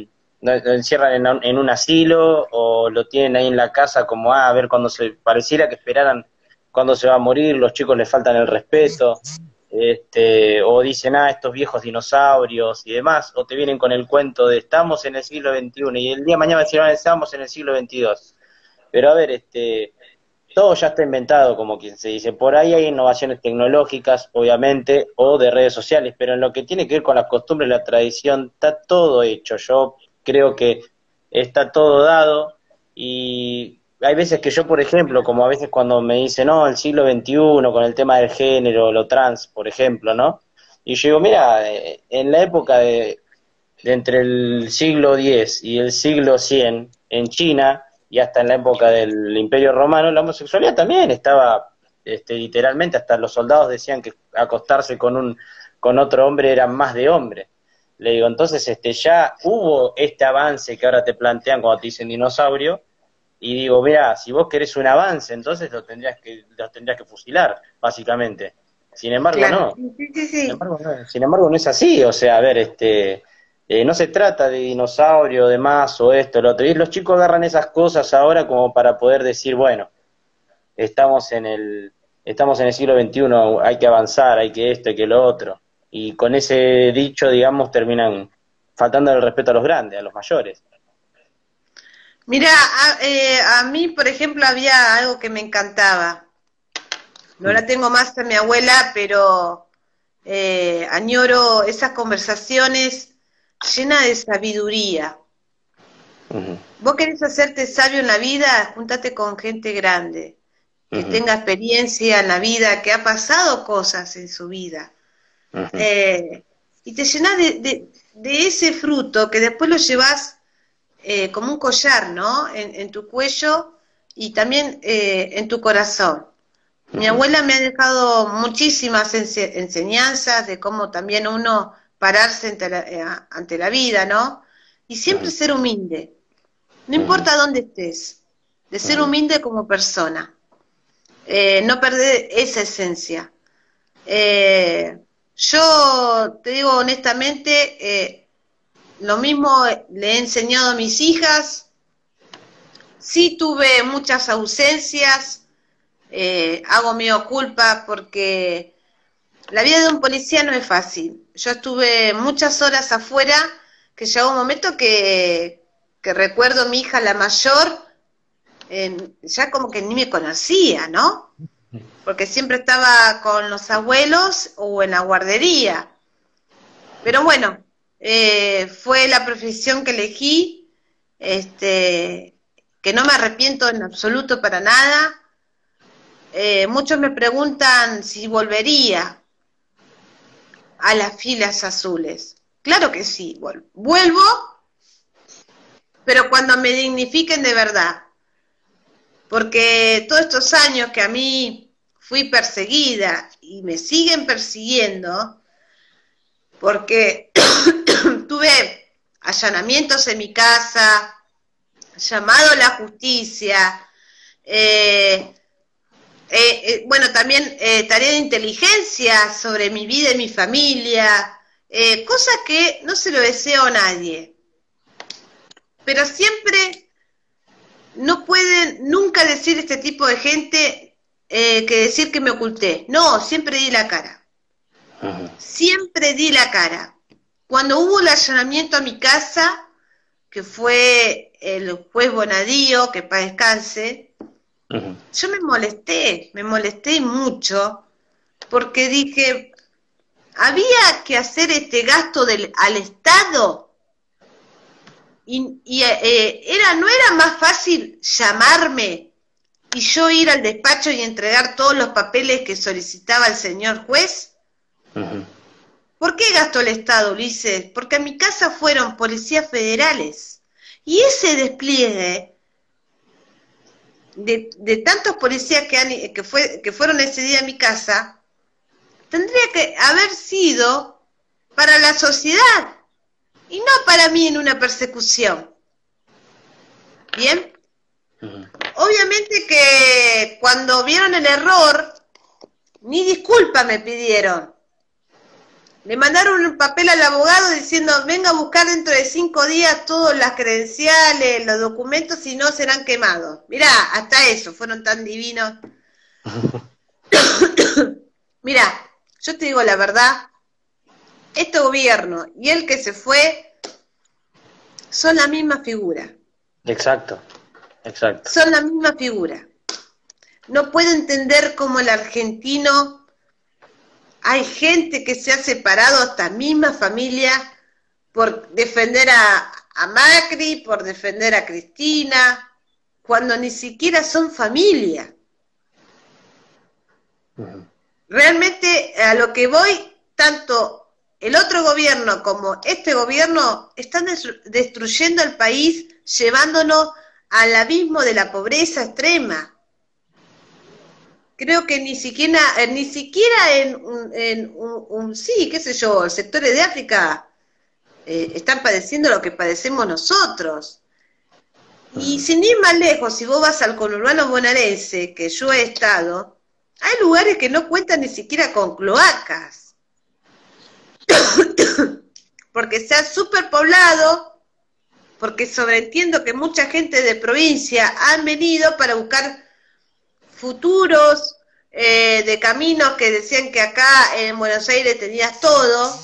un asilo, o lo tienen ahí en la casa como, a ver, pareciera que esperaran cuando se va a morir, los chicos les faltan el respeto, o dicen, estos viejos dinosaurios y demás, o te vienen con el cuento de estamos en el siglo XXI, y el día de mañana decían, estamos en el siglo XXII. Pero a ver, todo ya está inventado, como quien se dice. Por ahí hay innovaciones tecnológicas, obviamente, o de redes sociales, pero en lo que tiene que ver con las costumbres y la tradición, está todo hecho. Yo creo que está todo dado, y hay veces que yo, por ejemplo, como a veces cuando me dicen, no, el siglo XXI, con el tema del género, lo trans, por ejemplo, ¿no? Y yo digo, mira, en la época de entre el siglo X y el siglo 100, en China, y hasta en la época del Imperio Romano, la homosexualidad también estaba, literalmente, hasta los soldados decían que acostarse con otro hombre era más de hombre. Le digo, entonces ya hubo este avance que ahora te plantean cuando te dicen dinosaurio, y digo, mira, si vos querés un avance, entonces los tendrías que fusilar, básicamente. Sin embargo, claro. no. Sí. Sin embargo, no es así. O sea, a ver, no se trata de dinosaurio, de más, o esto, lo otro. Y los chicos agarran esas cosas ahora como para poder decir, bueno, estamos en el siglo XXI, hay que avanzar, hay que esto, hay que lo otro. Y con ese dicho, digamos, terminan faltando el respeto a los grandes, a los mayores. Mira, a mí, por ejemplo, había algo que me encantaba. No la tengo más a mi abuela, pero añoro esas conversaciones llenas de sabiduría. Vos querés hacerte sabio en la vida, júntate con gente grande, que tenga experiencia en la vida, que ha pasado cosas en su vida. Y te llenás de ese fruto que después lo llevas como un collar, ¿no? En tu cuello y también en tu corazón. Mi abuela me ha dejado muchísimas enseñanzas de cómo también uno pararse ante la vida, ¿no? Y siempre ser humilde, no importa dónde estés, de ser humilde como persona, no perder esa esencia. Yo te digo honestamente, lo mismo le he enseñado a mis hijas. Sí tuve muchas ausencias, hago mea culpa porque la vida de un policía no es fácil. Yo estuve muchas horas afuera, que llegó un momento que recuerdo a mi hija, la mayor, ya como que ni me conocía, ¿no? Porque siempre estaba con los abuelos o en la guardería. Pero bueno, fue la profesión que elegí, que no me arrepiento en absoluto para nada. Muchos me preguntan si volvería a las filas azules. Claro que sí, vuelvo, pero cuando me dignifiquen de verdad. Porque todos estos años que a mí fui perseguida y me siguen persiguiendo, porque tuve allanamientos en mi casa, llamado a la justicia, bueno, también tarea de inteligencia sobre mi vida y mi familia, cosa que no se lo deseo a nadie. Pero siempre no pueden nunca decir este tipo de gente que decir que me oculté. No, siempre di la cara. Siempre di la cara. Cuando hubo el allanamiento a mi casa, que fue el juez Bonadío, que paz descanse, yo me molesté mucho, porque dije, había que hacer este gasto al Estado, no era más fácil llamarme y yo ir al despacho y entregar todos los papeles que solicitaba el señor juez. ¿Por qué gastó el Estado, Ulises? Porque a mi casa fueron policías federales. Y ese despliegue de tantos policías que fueron ese día a mi casa, tendría que haber sido para la sociedad y no para mí en una persecución. ¿Bien? Obviamente que cuando vieron el error, ni disculpa me pidieron. Le mandaron un papel al abogado diciendo, venga a buscar dentro de 5 días todas las credenciales, los documentos, y no serán quemados. Mirá, hasta eso, fueron tan divinos. Mirá, yo te digo la verdad, este gobierno y el que se fue son la misma figura. Exacto. Son la misma figura. No puedo entender cómo el argentino... Hay gente que se ha separado, hasta misma familia, por defender a Macri, por defender a Cristina, cuando ni siquiera son familia. Realmente a lo que voy, tanto el otro gobierno como este gobierno están destruyendo al país, llevándonos al abismo de la pobreza extrema. Creo que ni siquiera sí, qué sé yo, sectores de África están padeciendo lo que padecemos nosotros. Y sin ir más lejos, si vos vas al conurbano bonaerense, que yo he estado, hay lugares que no cuentan ni siquiera con cloacas. Porque se ha superpoblado, porque sobreentiendo que mucha gente de provincia han venido para buscar futuros de caminos que decían que acá en Buenos Aires tenías todo.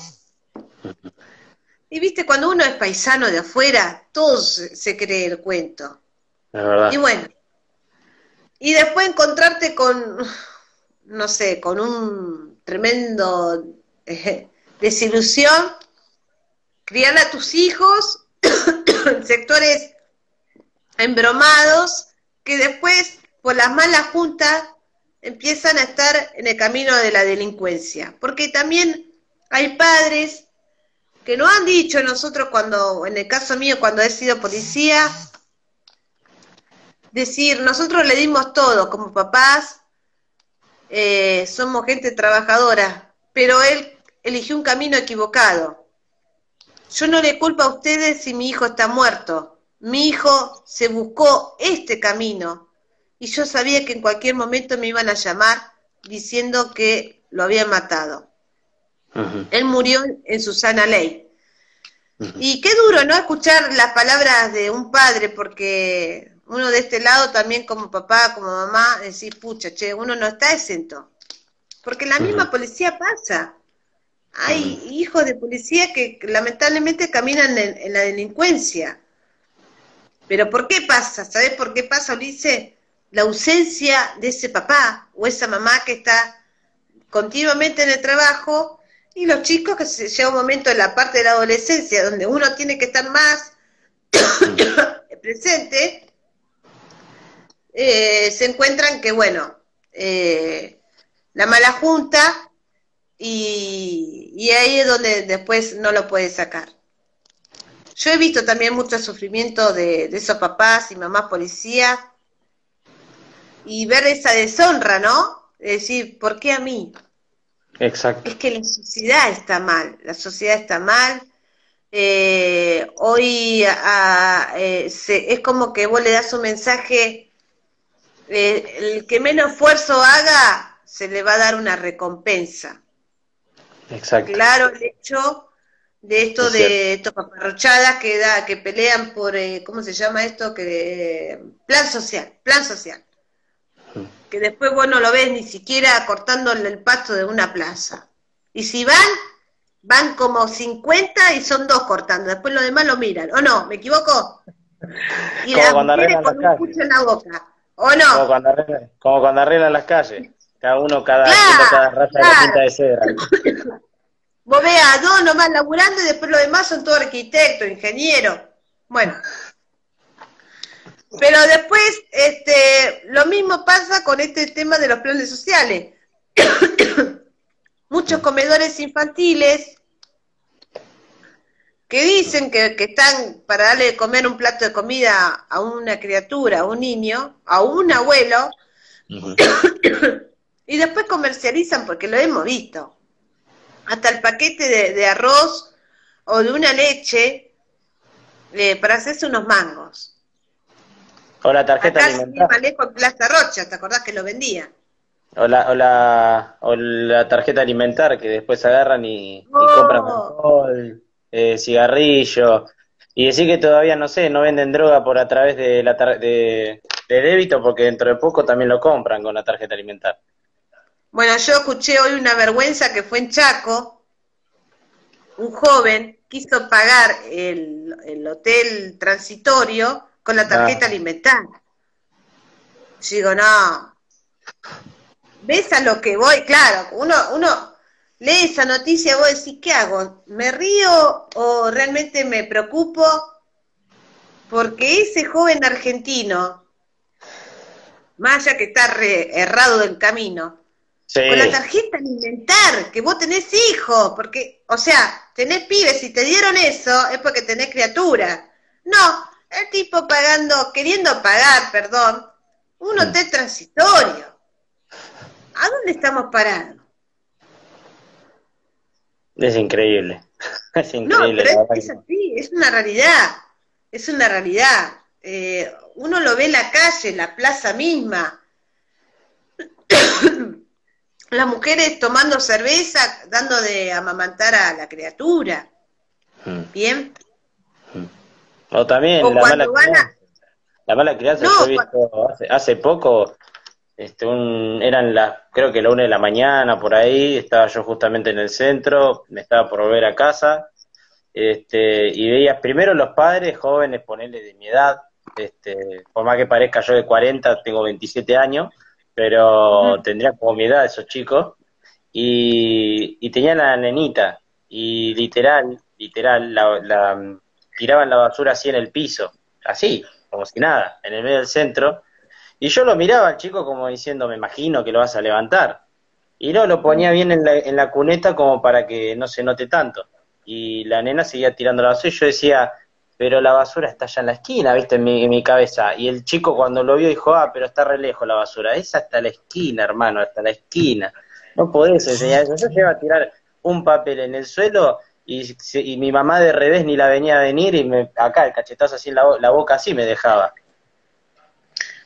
Y viste, cuando uno es paisano de afuera, todo se cree el cuento. La verdad. Y bueno, y después encontrarte con, no sé, con un tremendo desilusión, criar a tus hijos en sectores embromados, que después, por las malas juntas, empiezan a estar en el camino de la delincuencia. Porque también hay padres que nos han dicho, nosotros cuando, en el caso mío, cuando he sido policía, decir, nosotros le dimos todo, como papás, somos gente trabajadora, pero él eligió un camino equivocado. Yo no le culpo a ustedes si mi hijo está muerto. Mi hijo se buscó este camino, y yo sabía que en cualquier momento me iban a llamar diciendo que lo había matado. Él murió en su sana ley. Y qué duro, ¿no? Escuchar las palabras de un padre, porque uno de este lado también como papá, como mamá, decir, pucha, che, uno no está exento. Porque la misma policía pasa. Hay hijos de policía que lamentablemente caminan en la delincuencia. Pero ¿por qué pasa? ¿Sabés por qué pasa, Ulises? La ausencia de ese papá o esa mamá que está continuamente en el trabajo, y los chicos que se llega un momento en la parte de la adolescencia donde uno tiene que estar más presente, se encuentran que, bueno, la mala junta, y ahí es donde después no lo puede sacar. Yo he visto también mucho sufrimiento de esos papás y mamás policías, y ver esa deshonra, ¿no? Es decir, ¿por qué a mí? Exacto. Es que la sociedad está mal, la sociedad está mal. Hoy es como que vos le das un mensaje, el que menos esfuerzo haga, se le va a dar una recompensa. Exacto. Claro, el hecho de esto Es de estos paparrochadas que pelean por, ¿cómo se llama esto? Plan social. Que después vos no lo ves ni siquiera cortando el pasto de una plaza. Y si van como 50 y son 2 cortando, después los demás lo miran, ¿o no? ¿Me equivoco? Y las mujeres con un pucho en la boca, ¿o no? Como cuando arreglan las calles, cada raza de la punta de cedra. Vos veas a 2 nomás laburando y después los demás son todos arquitectos, ingenieros. Bueno. Pero después, lo mismo pasa con este tema de los planes sociales. Muchos comedores infantiles que dicen que están para darle de comer un plato de comida a una criatura, a un niño, a un abuelo, y después comercializan, porque lo hemos visto, hasta el paquete de arroz o de una leche para hacerse unos mangos. O la tarjeta acá alimentaria. Acá lejos en Plaza Rocha, ¿te acordás que lo vendía? O la tarjeta alimentaria, que después agarran y compran alcohol, cigarrillo, y decir que todavía, no sé, no venden droga por a través de de débito, porque dentro de poco también lo compran con la tarjeta alimentaria. Bueno, yo escuché hoy una vergüenza que fue en Chaco, un joven quiso pagar el hotel transitorio con la tarjeta alimentaria. Yo digo, no, ¿ves a lo que voy? Claro, uno lee esa noticia y vos decís, ¿qué hago? ¿Me río o realmente me preocupo? Porque ese joven argentino, más allá que está errado del camino, sí, con la tarjeta alimentaria, que vos tenés hijos, porque, o sea, tenés pibes, si te dieron eso, es porque tenés criatura. No, el tipo queriendo pagar, perdón, un hotel transitorio. ¿A dónde estamos parados? Es increíble. Es increíble. No, pero es así, es una realidad. Es una realidad. Uno lo ve en la calle, en la plaza misma. Las mujeres tomando cerveza, dando de amamantar a la criatura. ¿Bien? O también o la mala crianza. La mala crianza, No, yo he visto hace poco, eran creo que la 1 de la mañana, por ahí, estaba yo justamente en el centro, me estaba por volver a casa, y veías primero los padres jóvenes, ponerle de mi edad, por más que parezca yo de 40, tengo 27 años, pero tendría como mi edad esos chicos, y tenían la nenita, y literal, tiraban la basura así en el piso, así, como si nada, en el medio del centro, y yo lo miraba al chico como diciendo, me imagino que lo vas a levantar, y no, lo ponía bien en la cuneta como para que no se note tanto, y la nena seguía tirando la basura, y yo decía, pero la basura está allá en la esquina, viste, en mi cabeza, y el chico cuando lo vio dijo, pero está re lejos la basura, es hasta la esquina, hermano, hasta la esquina, no podés enseñar eso, yo llego a tirar un papel en el suelo, y mi mamá de revés ni la venía a venir, y acá el cachetazo así en la boca así me dejaba.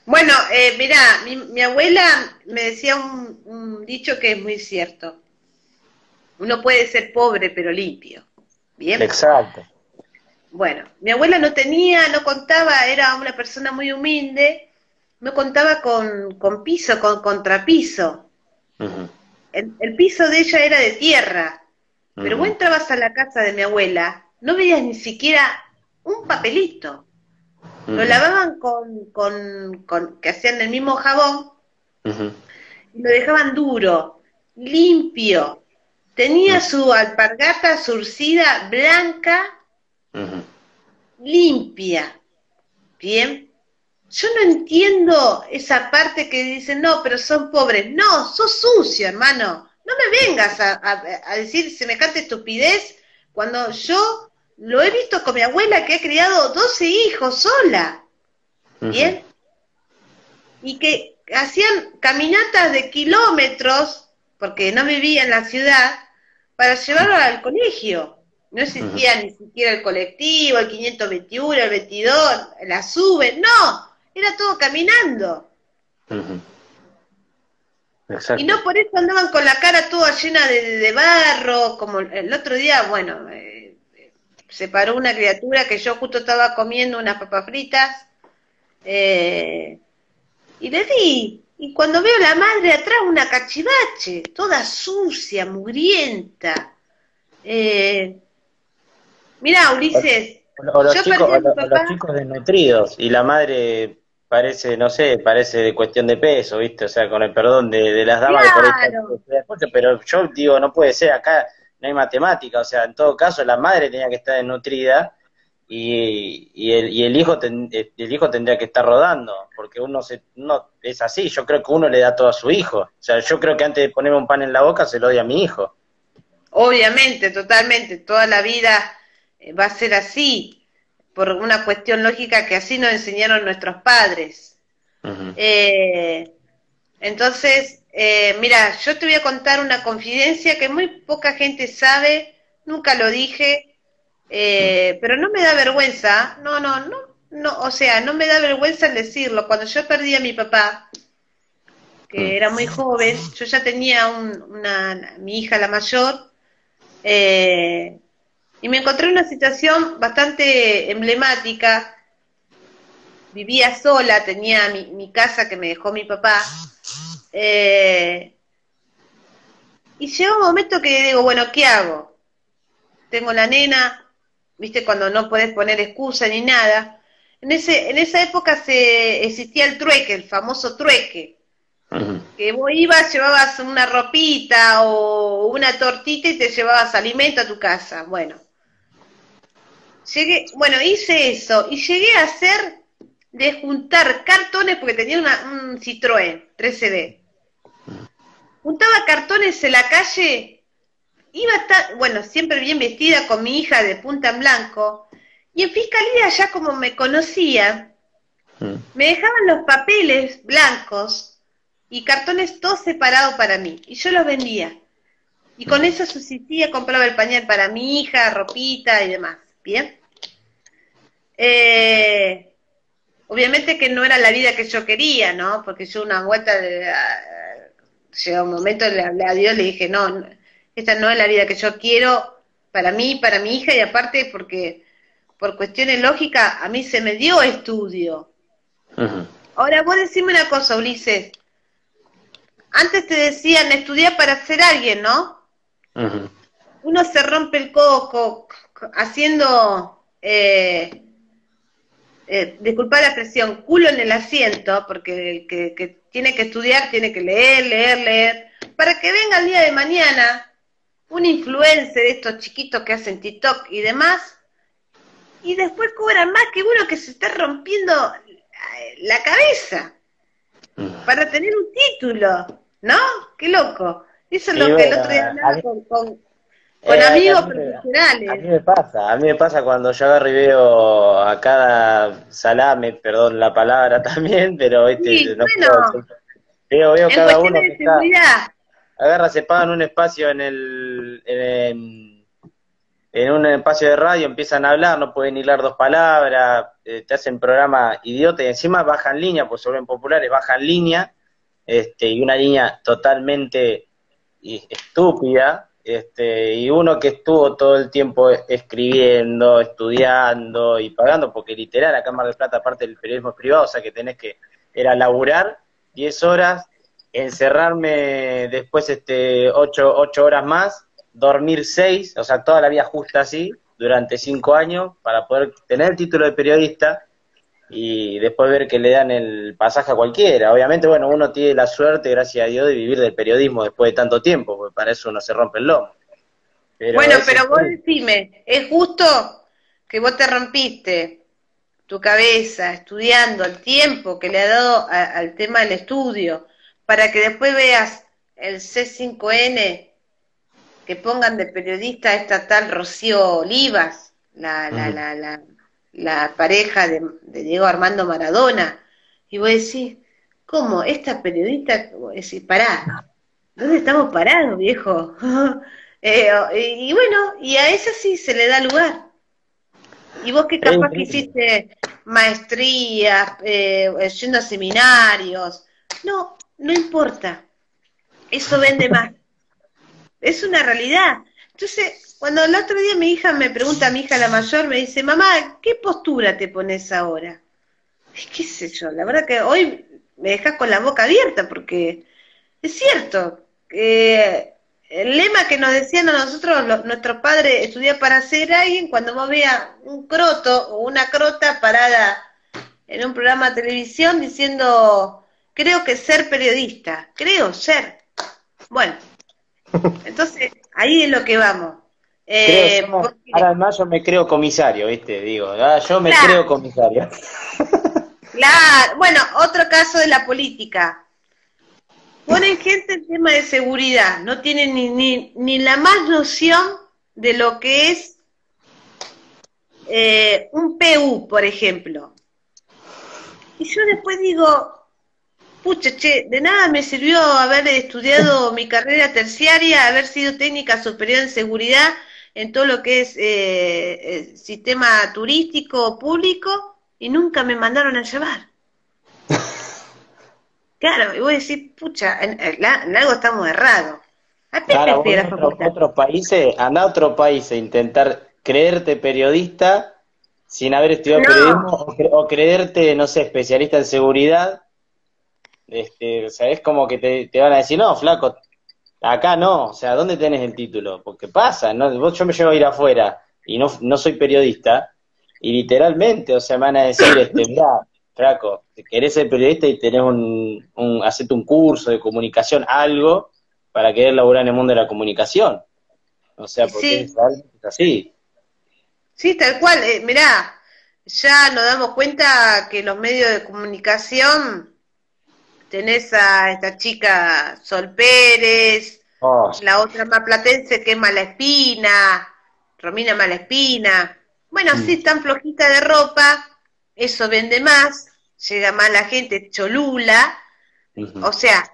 Bueno, mirá, mi abuela me decía un dicho que es muy cierto. Uno puede ser pobre pero limpio. ¿Bien? Exacto. Bueno, mi abuela no tenía, no contaba, era una persona muy humilde, no contaba con piso, con contrapiso. Ujú, El piso de ella era de tierra, pero vos ujú, entrabas a la casa de mi abuela, no veías ni siquiera un papelito. Lo ujú, lavaban que hacían el mismo jabón ujú, y lo dejaban duro, limpio. Tenía ujú, su alpargata surcida blanca, ujú, limpia. Bien. Yo no entiendo esa parte que dicen, no, pero son pobres. No, sos sucio, hermano. No me vengas a decir semejante estupidez cuando yo lo he visto con mi abuela que ha criado 12 hijos sola. ujú. ¿Bien? Y que hacían caminatas de kilómetros, porque no vivía en la ciudad, para llevarlo al colegio. No Ujú, existía ni siquiera el colectivo, el 521, el 22, la SUBE, no, era todo caminando. ujú. Y no Exacto. por eso andaban con la cara toda llena de barro, como el otro día, bueno, se paró una criatura que yo justo estaba comiendo unas papas fritas, eh, y le di, y cuando veo la madre atrás, una cachivache, toda sucia, mugrienta. Eh, Mirá, Ulises, O los yo chicos, perdí a mi o los papá, chicos desnutridos, y la madre parece, no sé, parece de cuestión de peso, ¿viste? O sea, con el perdón de las damas que por ahí están claro, pero yo digo, no puede ser, acá no hay matemática, o sea, en todo caso la madre tenía que estar desnutrida y el hijo el hijo tendría que estar rodando, porque uno es así, yo creo que uno le da todo a su hijo, o sea, yo creo que antes de ponerme un pan en la boca se lo doy a mi hijo. obviamente, totalmente, toda la vida va a ser así, por una cuestión lógica que así nos enseñaron nuestros padres. Ujú, Eh, entonces, mira, yo te voy a contar una confidencia que muy poca gente sabe, nunca lo dije, pero no me da vergüenza, no, o sea, no me da vergüenza el decirlo. Cuando yo perdí a mi papá, que ujú, era muy joven, yo ya tenía mi hija la mayor, eh, y me encontré en una situación bastante emblemática. Vivía sola, tenía mi casa que me dejó mi papá, eh, y llegó un momento que digo, bueno, ¿qué hago? Tengo la nena, viste, cuando no podés poner excusa ni nada. En esa época existía el trueque, el famoso trueque, ujú, que vos ibas, llevabas una ropita o una tortita y te llevabas alimento a tu casa. Bueno, hice eso y llegué a hacer de juntar cartones porque tenía un Citroën 13B. Juntaba cartones en la calle, bueno, siempre bien vestida con mi hija de punta en blanco, y en fiscalía ya como me conocía, ujú. me dejaban los papeles blancos y cartones todos separados para mí, y yo los vendía. Y con eso subsistía, compraba el pañal para mi hija, ropita y demás. Bien. Eh, Obviamente que no era la vida que yo quería, ¿no? Porque yo una vuelta, llegó un momento, le hablé a Dios, le dije, no, esta no es la vida que yo quiero para mí, para mi hija, y aparte porque por cuestiones lógicas a mí se me dio estudio. Ujú, Ahora vos decime una cosa, Ulises, antes te decían estudiar para ser alguien, ¿no? ujú, Uno se rompe el coco haciendo... disculpa la expresión, culo en el asiento, porque el que tiene que estudiar tiene que leer, leer, leer, para que venga el día de mañana un influencer de estos chiquitos que hacen TikTok y demás, y después cobran más que uno que se está rompiendo la cabeza ujú. para tener un título, ¿no? Qué loco. Eso es Y lo que el bueno, otro día a hablaba mí, con A amigos mí, a profesionales. a mí me pasa cuando yo agarro y veo a cada salame, perdón la palabra también, pero Sí, no puedo bueno, decir, veo en cada cuestiones uno que de está, seguridad, agarra, se pagan un espacio en un espacio de radio empiezan a hablar, no pueden hilar dos palabras, te hacen programa idiota y encima bajan línea, pues se vuelven populares, bajan línea, y una línea totalmente estúpida, y uno que estuvo todo el tiempo escribiendo, estudiando y pagando, porque literal acá en Mar del Plata, aparte del periodismo es privado, o sea que tenés que, era laburar 10 horas, encerrarme después 8 horas más, dormir 6, o sea, toda la vida justa así, durante 5 años, para poder tener el título de periodista y después ver que le dan el pasaje a cualquiera. Obviamente, bueno, uno tiene la suerte, gracias a Dios, de vivir del periodismo después de tanto tiempo, porque para eso uno se rompe el lomo. Pero bueno, pero vos decime, ¿es justo que vos te rompiste tu cabeza estudiando el tiempo que le ha dado al tema del estudio, para que después veas el C5N que pongan de periodista a esta tal Rocío Olivas, la pareja de Diego Armando Maradona, y vos decís, ¿cómo? Esta periodista, vos decís, pará, ¿dónde estamos parados, viejo? Y bueno, y a esa sí se le da lugar. Y vos que capaz que hiciste maestrías, yendo a seminarios, no importa, eso vende más. Es una realidad. Entonces, cuando el otro día mi hija me pregunta, mi hija la mayor, me dice, mamá, ¿qué postura te pones ahora? ¿Qué sé yo? La verdad que hoy me dejas con la boca abierta, porque es cierto, el lema que nos decían a nosotros, nuestros padres, estudiar para ser alguien, cuando vos veas un croto o una crota parada en un programa de televisión diciendo, creo que ser periodista, bueno, entonces ahí es lo que vamos. Ahora además yo me creo comisario, ¿viste? Digo, yo me creo comisario. Claro, bueno, otro caso de la política. Ponen gente en tema de seguridad, no tienen ni la más noción de lo que es un PU, por ejemplo. Y yo después digo, pucha, che, de nada me sirvió haber estudiado mi carrera terciaria, haber sido técnica superior en seguridad en todo lo que es sistema turístico público, y nunca me mandaron a llevar. Claro, y vos decís, pucha, en algo estamos errados. Ahora, otros países, anda a otro país a intentar creerte periodista sin haber estudiado periodismo, o creerte, no sé, especialista en seguridad. O sea, es como que te van a decir, no, flaco, acá no, o sea, ¿dónde tenés el título? Porque pasa, ¿no? Yo me llevo a ir afuera y no soy periodista, y literalmente, o sea, me van a decir, mirá, flaco, querés ser periodista y tenés hacete un curso de comunicación, algo, para querer laburar en el mundo de la comunicación. O sea, porque es así. Sí, tal cual. Mirá, ya nos damos cuenta que los medios de comunicación, tenés a esta chica Sol Pérez, la otra marplatense que es Malaspina, Romina Malaspina. Bueno, sí, están flojitas de ropa, eso vende más, llega más la gente, Cholula, o sea,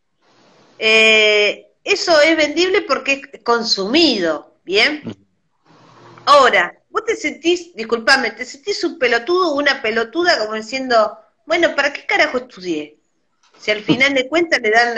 eso es vendible porque es consumido, ¿bien? Ahora, vos te sentís, disculpame, te sentís un pelotudo o una pelotuda como diciendo, bueno, ¿para qué carajo estudié? Si al final de cuentas le dan,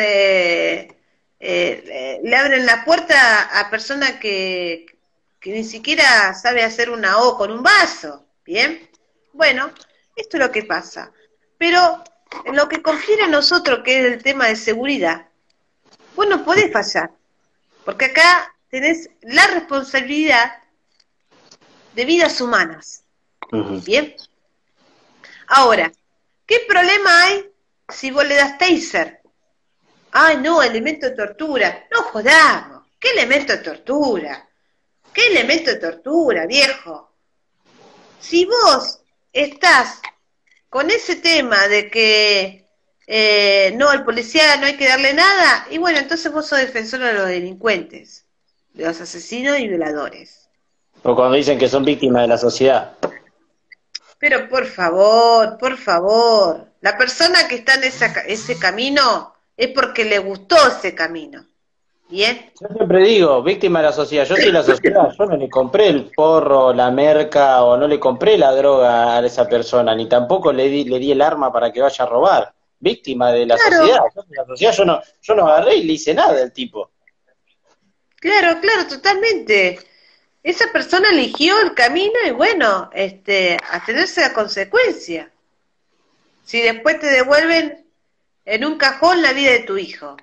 le abren la puerta a personas que ni siquiera sabe hacer una O con un vaso, ¿bien? Bueno, esto es lo que pasa. Pero en lo que confiere a nosotros, que es el tema de seguridad, vos no podés fallar, porque acá tenés la responsabilidad de vidas humanas, ¿bien? Ahora, ¿qué problema hay si vos le das taser? Ay, no, elemento de tortura. No jodamos, ¿qué elemento de tortura? ¿Qué elemento de tortura, viejo? Si vos estás con ese tema de que no, al policía no hay que darle nada, y bueno, entonces vos sos defensor de los delincuentes, de los asesinos y violadores. O cuando dicen que son víctimas de la sociedad. Pero por favor, la persona que está en ese camino es porque le gustó ese camino. Bien. Yo siempre digo, víctima de la sociedad, yo soy la sociedad, yo no le compré el porro, la merca, o no le compré la droga a esa persona, ni tampoco le di el arma para que vaya a robar. Víctima de la sociedad, Claro, yo soy la sociedad, yo no agarré y le hice nada al tipo. claro, claro, totalmente. Esa persona eligió el camino y bueno, atenerse a consecuencia. Si después te devuelven en un cajón la vida de tu hijo.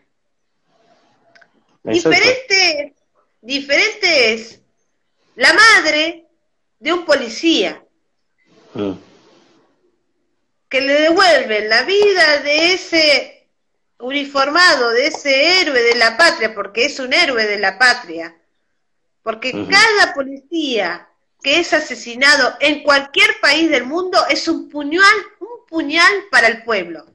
Exacto. Diferente es la madre de un policía Mm, que le devuelve la vida de ese uniformado, de ese héroe de la patria, porque es un héroe de la patria, porque ujú, cada policía que es asesinado en cualquier país del mundo es un puñal para el pueblo.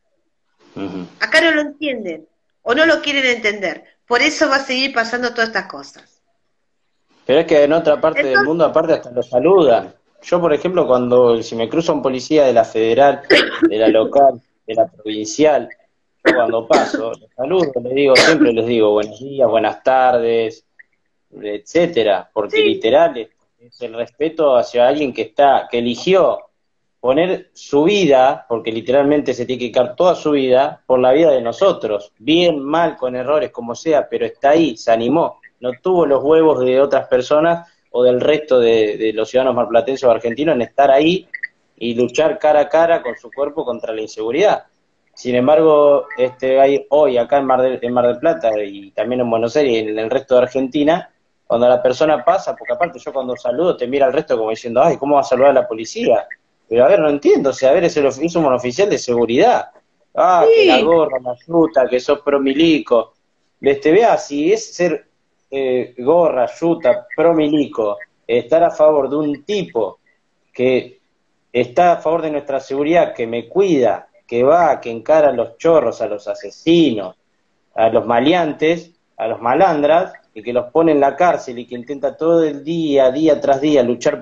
ujú. Acá no lo entienden o no lo quieren entender. Por eso va a seguir pasando todas estas cosas. Pero es que en otra parte del Entonces, mundo aparte hasta lo saludan. Yo, por ejemplo, si me cruza un policía de la federal, de la local, de la provincial, yo cuando paso, los saludo, siempre les digo buenos días, buenas tardes, etcétera, porque sí, literal es el respeto hacia alguien que eligió poner su vida, porque literalmente se tiene que quitar toda su vida, por la vida de nosotros, bien, mal, con errores, como sea, pero está ahí, se animó, no tuvo los huevos de otras personas o del resto de los ciudadanos marplatenses o argentinos en estar ahí y luchar cara a cara con su cuerpo contra la inseguridad. Sin embargo, hay hoy acá en Mar del Plata y también en Buenos Aires y en el resto de Argentina, cuando la persona pasa, porque aparte yo cuando saludo te mira al resto como diciendo, ay, ¿cómo va a saludar a la policía? Pero a ver, no entiendo, o sea, a ver, es un oficial de seguridad. Ah, que la sí, gorra, la yuta, que sos promilico. Vea, si es ser gorra, yuta, promilico, estar a favor de un tipo que está a favor de nuestra seguridad, que me cuida, que va, que encara a los chorros, a los asesinos, a los maleantes, a los malandras, y que los pone en la cárcel y que intenta todo el día, día tras día, luchar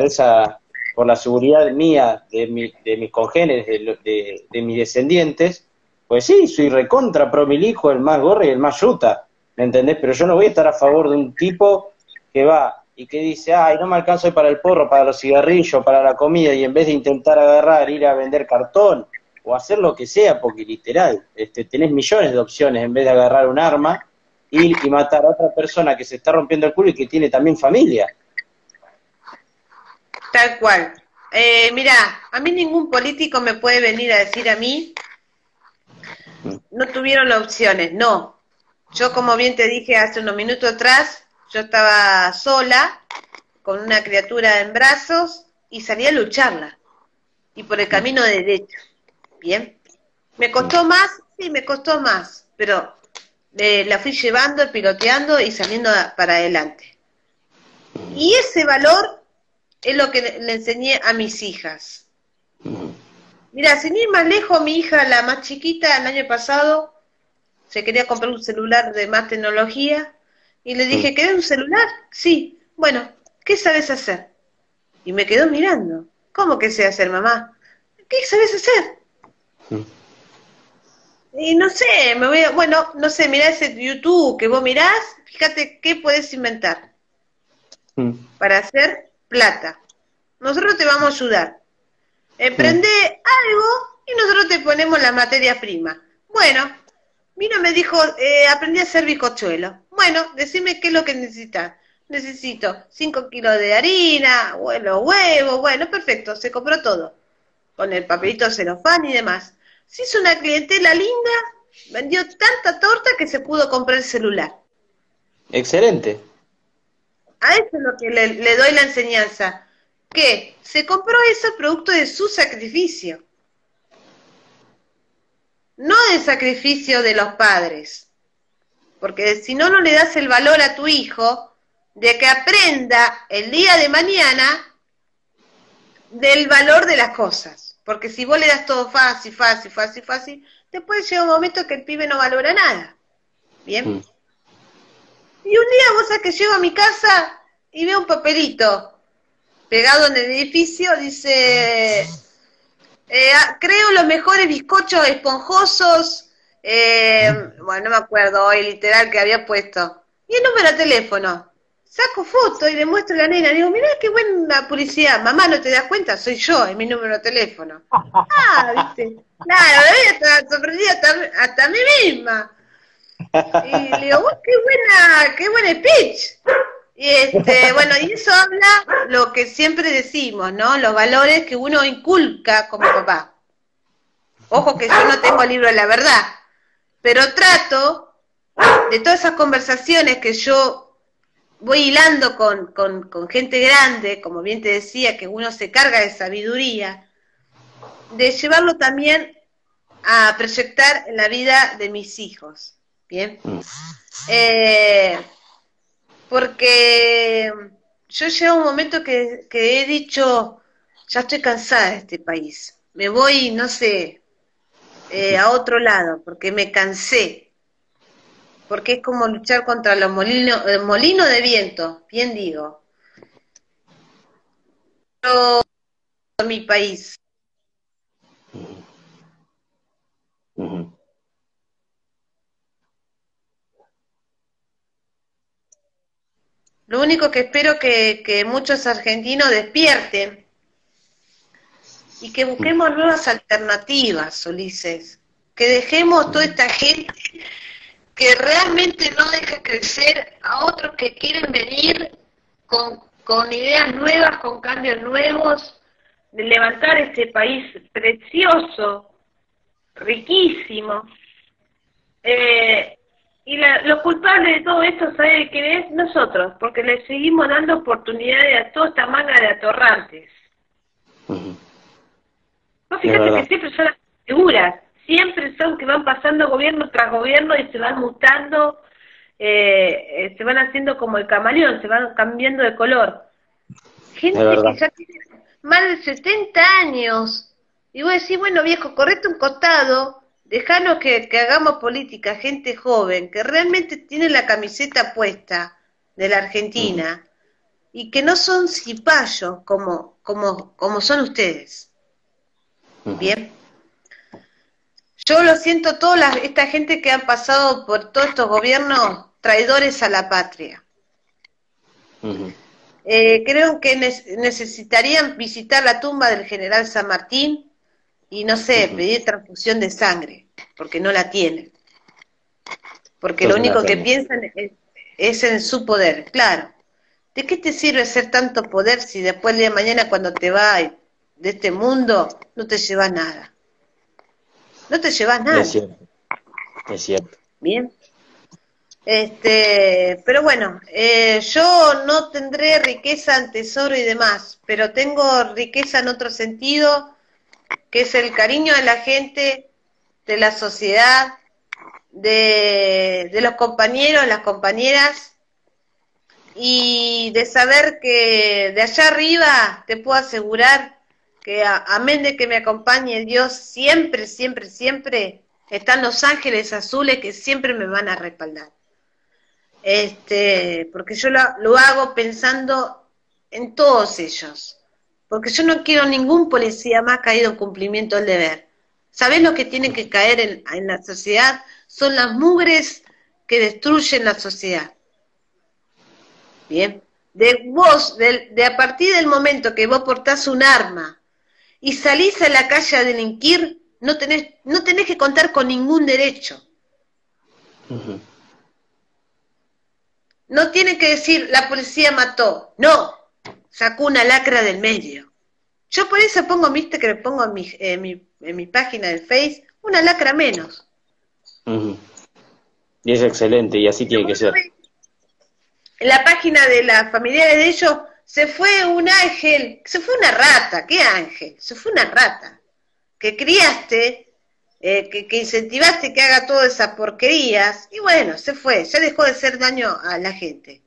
por la seguridad mía, de mis congéneres, de mis descendientes, pues sí, soy recontra pro milijo, el más gorra y el más yuta, ¿me entendés? Pero yo no voy a estar a favor de un tipo que va y que dice, ay, no me alcanza para el porro, para los cigarrillos, para la comida, y en vez de intentar agarrar, ir a vender cartón, o hacer lo que sea, porque literal, tenés millones de opciones en vez de agarrar un arma, ir y matar a otra persona que se está rompiendo el culo y que tiene también familia. tal cual. Mira, a mí ningún político me puede venir a decir a mí, no tuvieron las opciones, no. Yo, como bien te dije hace unos minutos atrás, yo estaba sola, con una criatura en brazos, y salí a lucharla, y por el camino derecho. Bien. ¿Me costó más? Sí, me costó más, pero la fui llevando, piloteando y saliendo para adelante. Y ese valor es lo que le enseñé a mis hijas. Mira, sin ir más lejos, mi hija, la más chiquita, el año pasado, se quería comprar un celular de más tecnología, y le dije, ¿querés un celular? Sí. Bueno, ¿qué sabes hacer? Y me quedó mirando. ¿Cómo que sé hacer, mamá? ¿Qué sabes hacer? Y no sé, bueno, no sé, mirá ese YouTube que vos mirás, fíjate qué podés inventar para hacer plata. Nosotros te vamos a ayudar. Emprende algo y nosotros te ponemos las materias primas. Bueno, vino y me dijo, aprendí a hacer bizcochuelo. Bueno, decime qué es lo que necesitas. Necesito 5 kilos de harina, los huevos, bueno, perfecto, se compró todo. Con el papelito celofán y demás. Se hizo una clientela linda, vendió tanta torta que se pudo comprar el celular. Excelente. A eso es lo que le doy la enseñanza. Que se compró eso producto de su sacrificio. No del sacrificio de los padres. Porque si no, no le das el valor a tu hijo de que aprenda el día de mañana del valor de las cosas. Porque si vos le das todo fácil, después llega un momento que el pibe no valora nada. ¿Bien? Y un día vos sabés que llego a mi casa y veo un papelito pegado en el edificio, dice, creo los mejores bizcochos esponjosos bueno, no me acuerdo hoy literal que había puesto. Y el número de teléfono. Saco foto y le muestro a la nena. Digo, mirá qué buena publicidad. Mamá, ¿no te das cuenta? Soy yo, es mi número de teléfono. Ah, viste. Claro, estaba sorprendida hasta a mí misma. Y le digo, qué buena speech. Y bueno, y eso habla lo que siempre decimos, ¿no? Los valores que uno inculca como papá. Ojo que yo no tengo el libro de la verdad, pero trato de todas esas conversaciones que yo voy hilando con gente grande, como bien te decía, que uno se carga de sabiduría, de llevarlo también a proyectar en la vida de mis hijos, ¿bien? Porque yo llego a un momento que he dicho, ya estoy cansada de este país, me voy, no sé, a otro lado, porque me cansé. Porque es como luchar contra los molinos de viento, bien digo. Pero mi país. Lo único que espero que muchos argentinos despierten y que busquemos nuevas alternativas, Ulises. Que dejemos toda esta gente que realmente no deja crecer a otros que quieren venir con ideas nuevas, con cambios nuevos, de levantar este país precioso, riquísimo. Y los culpables de todo esto, ¿sabe quién es? Nosotros, porque le seguimos dando oportunidades a toda esta manga de atorrantes. No, fíjate que siempre son las figuras, siempre son que van pasando gobierno tras gobierno y se van mutando, se van haciendo como el camaleón, se van cambiando de color. Gente que ya tiene más de 70 años, y vos decís, bueno viejo, correte un costado, dejanos que hagamos política, gente joven, que realmente tiene la camiseta puesta de la Argentina, y que no son cipayos como son ustedes. Bien. Yo lo siento, toda esta gente que han pasado por todos estos gobiernos traidores a la patria. Creo que necesitarían visitar la tumba del general San Martín y, no sé, pedir transfusión de sangre, porque no la tienen. Porque lo único que piensan es en su poder, claro. ¿De qué te sirve ser tanto poder si después el día de mañana cuando te vas de este mundo no te llevas nada? No te llevas nada. Es cierto. Bien. Pero bueno, yo no tendré riqueza en tesoro y demás, pero tengo riqueza en otro sentido, que es el cariño de la gente, de la sociedad, de los compañeros, las compañeras, y de saber que de allá arriba te puedo asegurar que amén de que me acompañe Dios, siempre, siempre, siempre están los ángeles azules que siempre me van a respaldar. Porque yo lo hago pensando en todos ellos, porque yo no quiero ningún policía más caído en cumplimiento del deber. ¿Sabés lo que tiene que caer en la sociedad? Son las mugres que destruyen la sociedad. Bien, de a partir del momento que vos portás un arma y salís a la calle a delinquir, no tenés que contar con ningún derecho. No tienen que decir, la policía mató. No, sacó una lacra del medio. Yo por eso pongo, viste que le pongo en mi página de Face, una lacra menos. Y es excelente, y así tiene que ser. En la página de las familiares de ellos, se fue un ángel, se fue una rata. ¿Qué ángel? Se fue una rata. Que criaste, que incentivaste que haga todas esas porquerías, y bueno, se fue, ya dejó de hacer daño a la gente.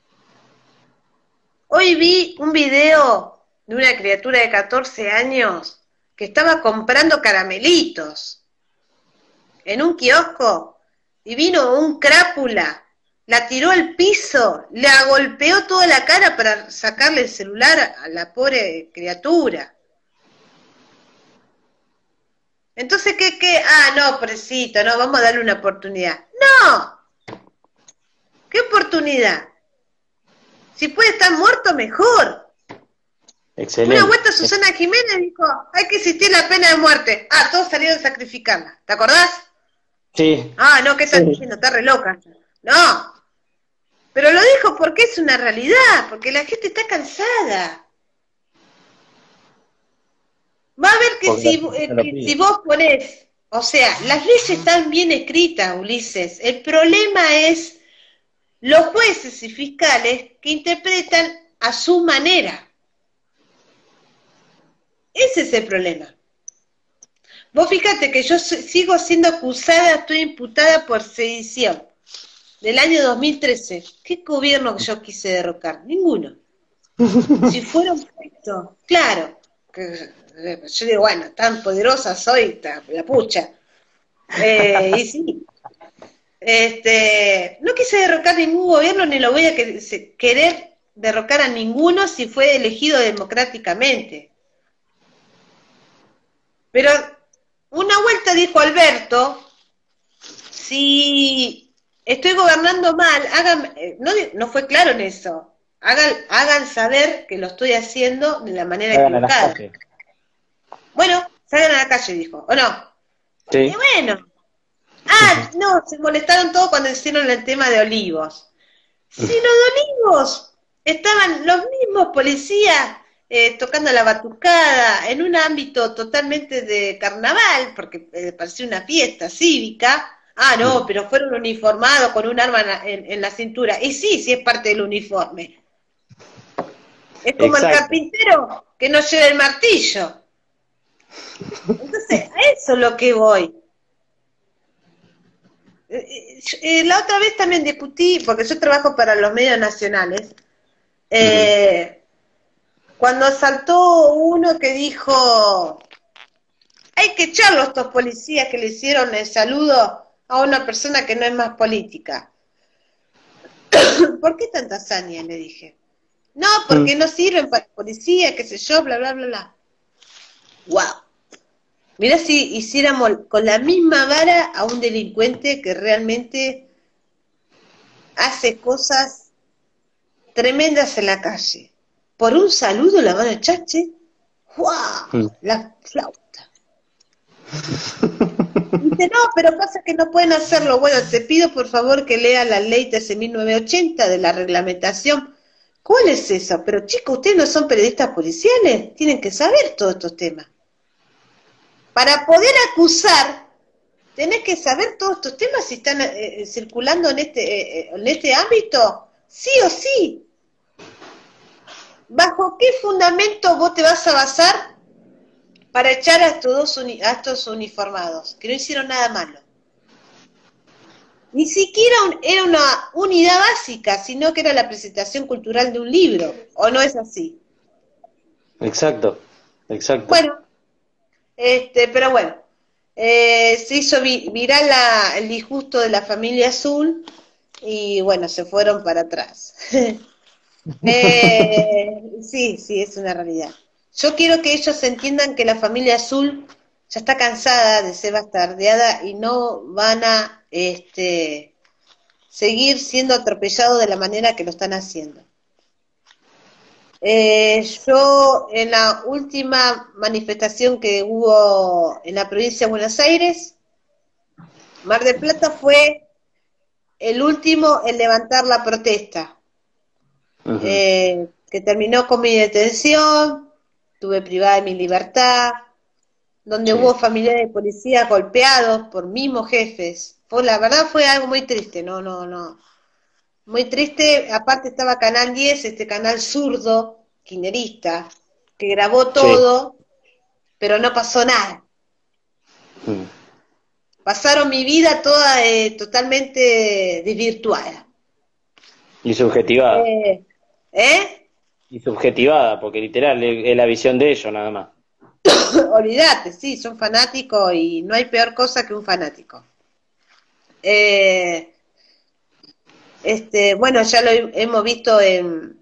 Hoy vi un video de una criatura de 14 años que estaba comprando caramelitos en un kiosco y vino un crápula, la tiró al piso, la golpeó toda la cara para sacarle el celular a la pobre criatura. Entonces, ¿qué? Ah, no, pobrecito, no, vamos a darle una oportunidad. ¡No! ¿Qué oportunidad? Si puede estar muerto, mejor. Excelente. Una vuelta Susana Jiménez dijo, hay que existir la pena de muerte. Ah, todos salieron a sacrificarla. ¿Te acordás? Sí. Ah, no, ¿qué estás diciendo? Está re loca. No. Pero lo dijo porque es una realidad, porque la gente está cansada. Va a ver que si vos ponés, o sea, las leyes están bien escritas, Ulises. El problema es los jueces y fiscales que interpretan a su manera. Ese es el problema. Vos fíjate que yo sigo siendo acusada, estoy imputada por sedición del año 2013. ¿Qué gobierno que yo quise derrocar? Ninguno. Si fuera un puesto, claro, que yo digo, bueno, tan poderosa soy, la pucha. Y sí. No quise derrocar ningún gobierno, ni lo voy a querer derrocar a ninguno si fue elegido democráticamente. Pero una vuelta dijo Alberto, si estoy gobernando mal, no fue claro en eso, hagan saber que lo estoy haciendo de la manera equivocada. Bueno, salgan a la calle, dijo, ¿o no? Sí. Y bueno, no, se molestaron todos cuando hicieron el tema de Olivos. Si los de Olivos estaban los mismos policías tocando la batucada en un ámbito totalmente de carnaval, porque parecía una fiesta cívica. Ah, no, pero fueron uniformados con un arma en la cintura. Y sí, sí es parte del uniforme. Es como el carpintero que no lleva el martillo. Entonces, a eso es lo que voy. La otra vez también discutí, porque yo trabajo para los medios nacionales, cuando saltó uno que dijo, hay que echarlo a estos policías que le hicieron el saludo a una persona que no es más política. ¿Por qué tanta hazaña? Le dije. No, porque no sirven para policía, qué sé yo, bla, bla, bla, bla. ¡Wow! Mirá si hiciéramos con la misma vara a un delincuente que realmente hace cosas tremendas en la calle. Por un saludo la mano chache, ¡guau! La flauta. Dice, no, pero pasa que no pueden hacerlo. Bueno, te pido por favor que lea la ley 13.980 de la reglamentación. ¿Cuál es eso? Pero chicos, ¿ustedes no son periodistas policiales? Tienen que saber todos estos temas. Para poder acusar, tenés que saber todos estos temas si están circulando en este ámbito, sí o sí. ¿Bajo qué fundamento vos te vas a basar para echar a estos uniformados, que no hicieron nada malo? Ni siquiera era una unidad básica, sino que era la presentación cultural de un libro, ¿o no es así? Exacto, exacto. Bueno, pero bueno, se hizo viral el disgusto de la familia Azul y bueno, se fueron para atrás. Sí, es una realidad. Yo quiero que ellos entiendan que la familia Azul ya está cansada de ser bastardeada y no van a seguir siendo atropellados de la manera que lo están haciendo. Yo en la última manifestación que hubo en la provincia de Buenos Aires, Mar del Plata fue el último en levantar la protesta, que terminó con mi detención, estuve privada de mi libertad, donde hubo familiares de policías golpeados por mismos jefes. La verdad fue algo muy triste, no. Muy triste, aparte estaba Canal 10, este canal zurdo, kirchnerista, que grabó todo, pero no pasó nada. Pasaron mi vida toda totalmente desvirtuada. Y subjetivada. Y subjetivada, porque literal es la visión de ellos nada más. Olvídate, sí, son fanáticos y no hay peor cosa que un fanático. Bueno, ya lo hemos visto en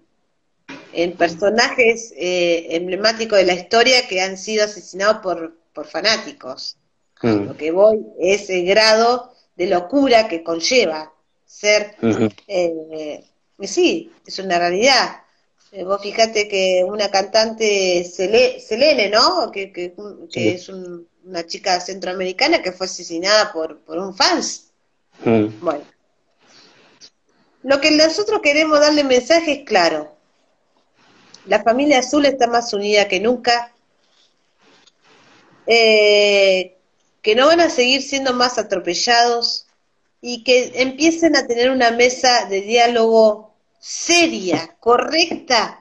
personajes emblemáticos de la historia que han sido asesinados por fanáticos. Lo que voy es el grado de locura que conlleva ser, y sí, es una realidad. Vos fíjate que una cantante, Selene, ¿no? Que Sí. es una chica centroamericana que fue asesinada por un fans. Bueno, lo que nosotros queremos darle mensaje es claro. La familia azul está más unida que nunca, que no van a seguir siendo más atropellados y que empiecen a tener una mesa de diálogo seria, correcta,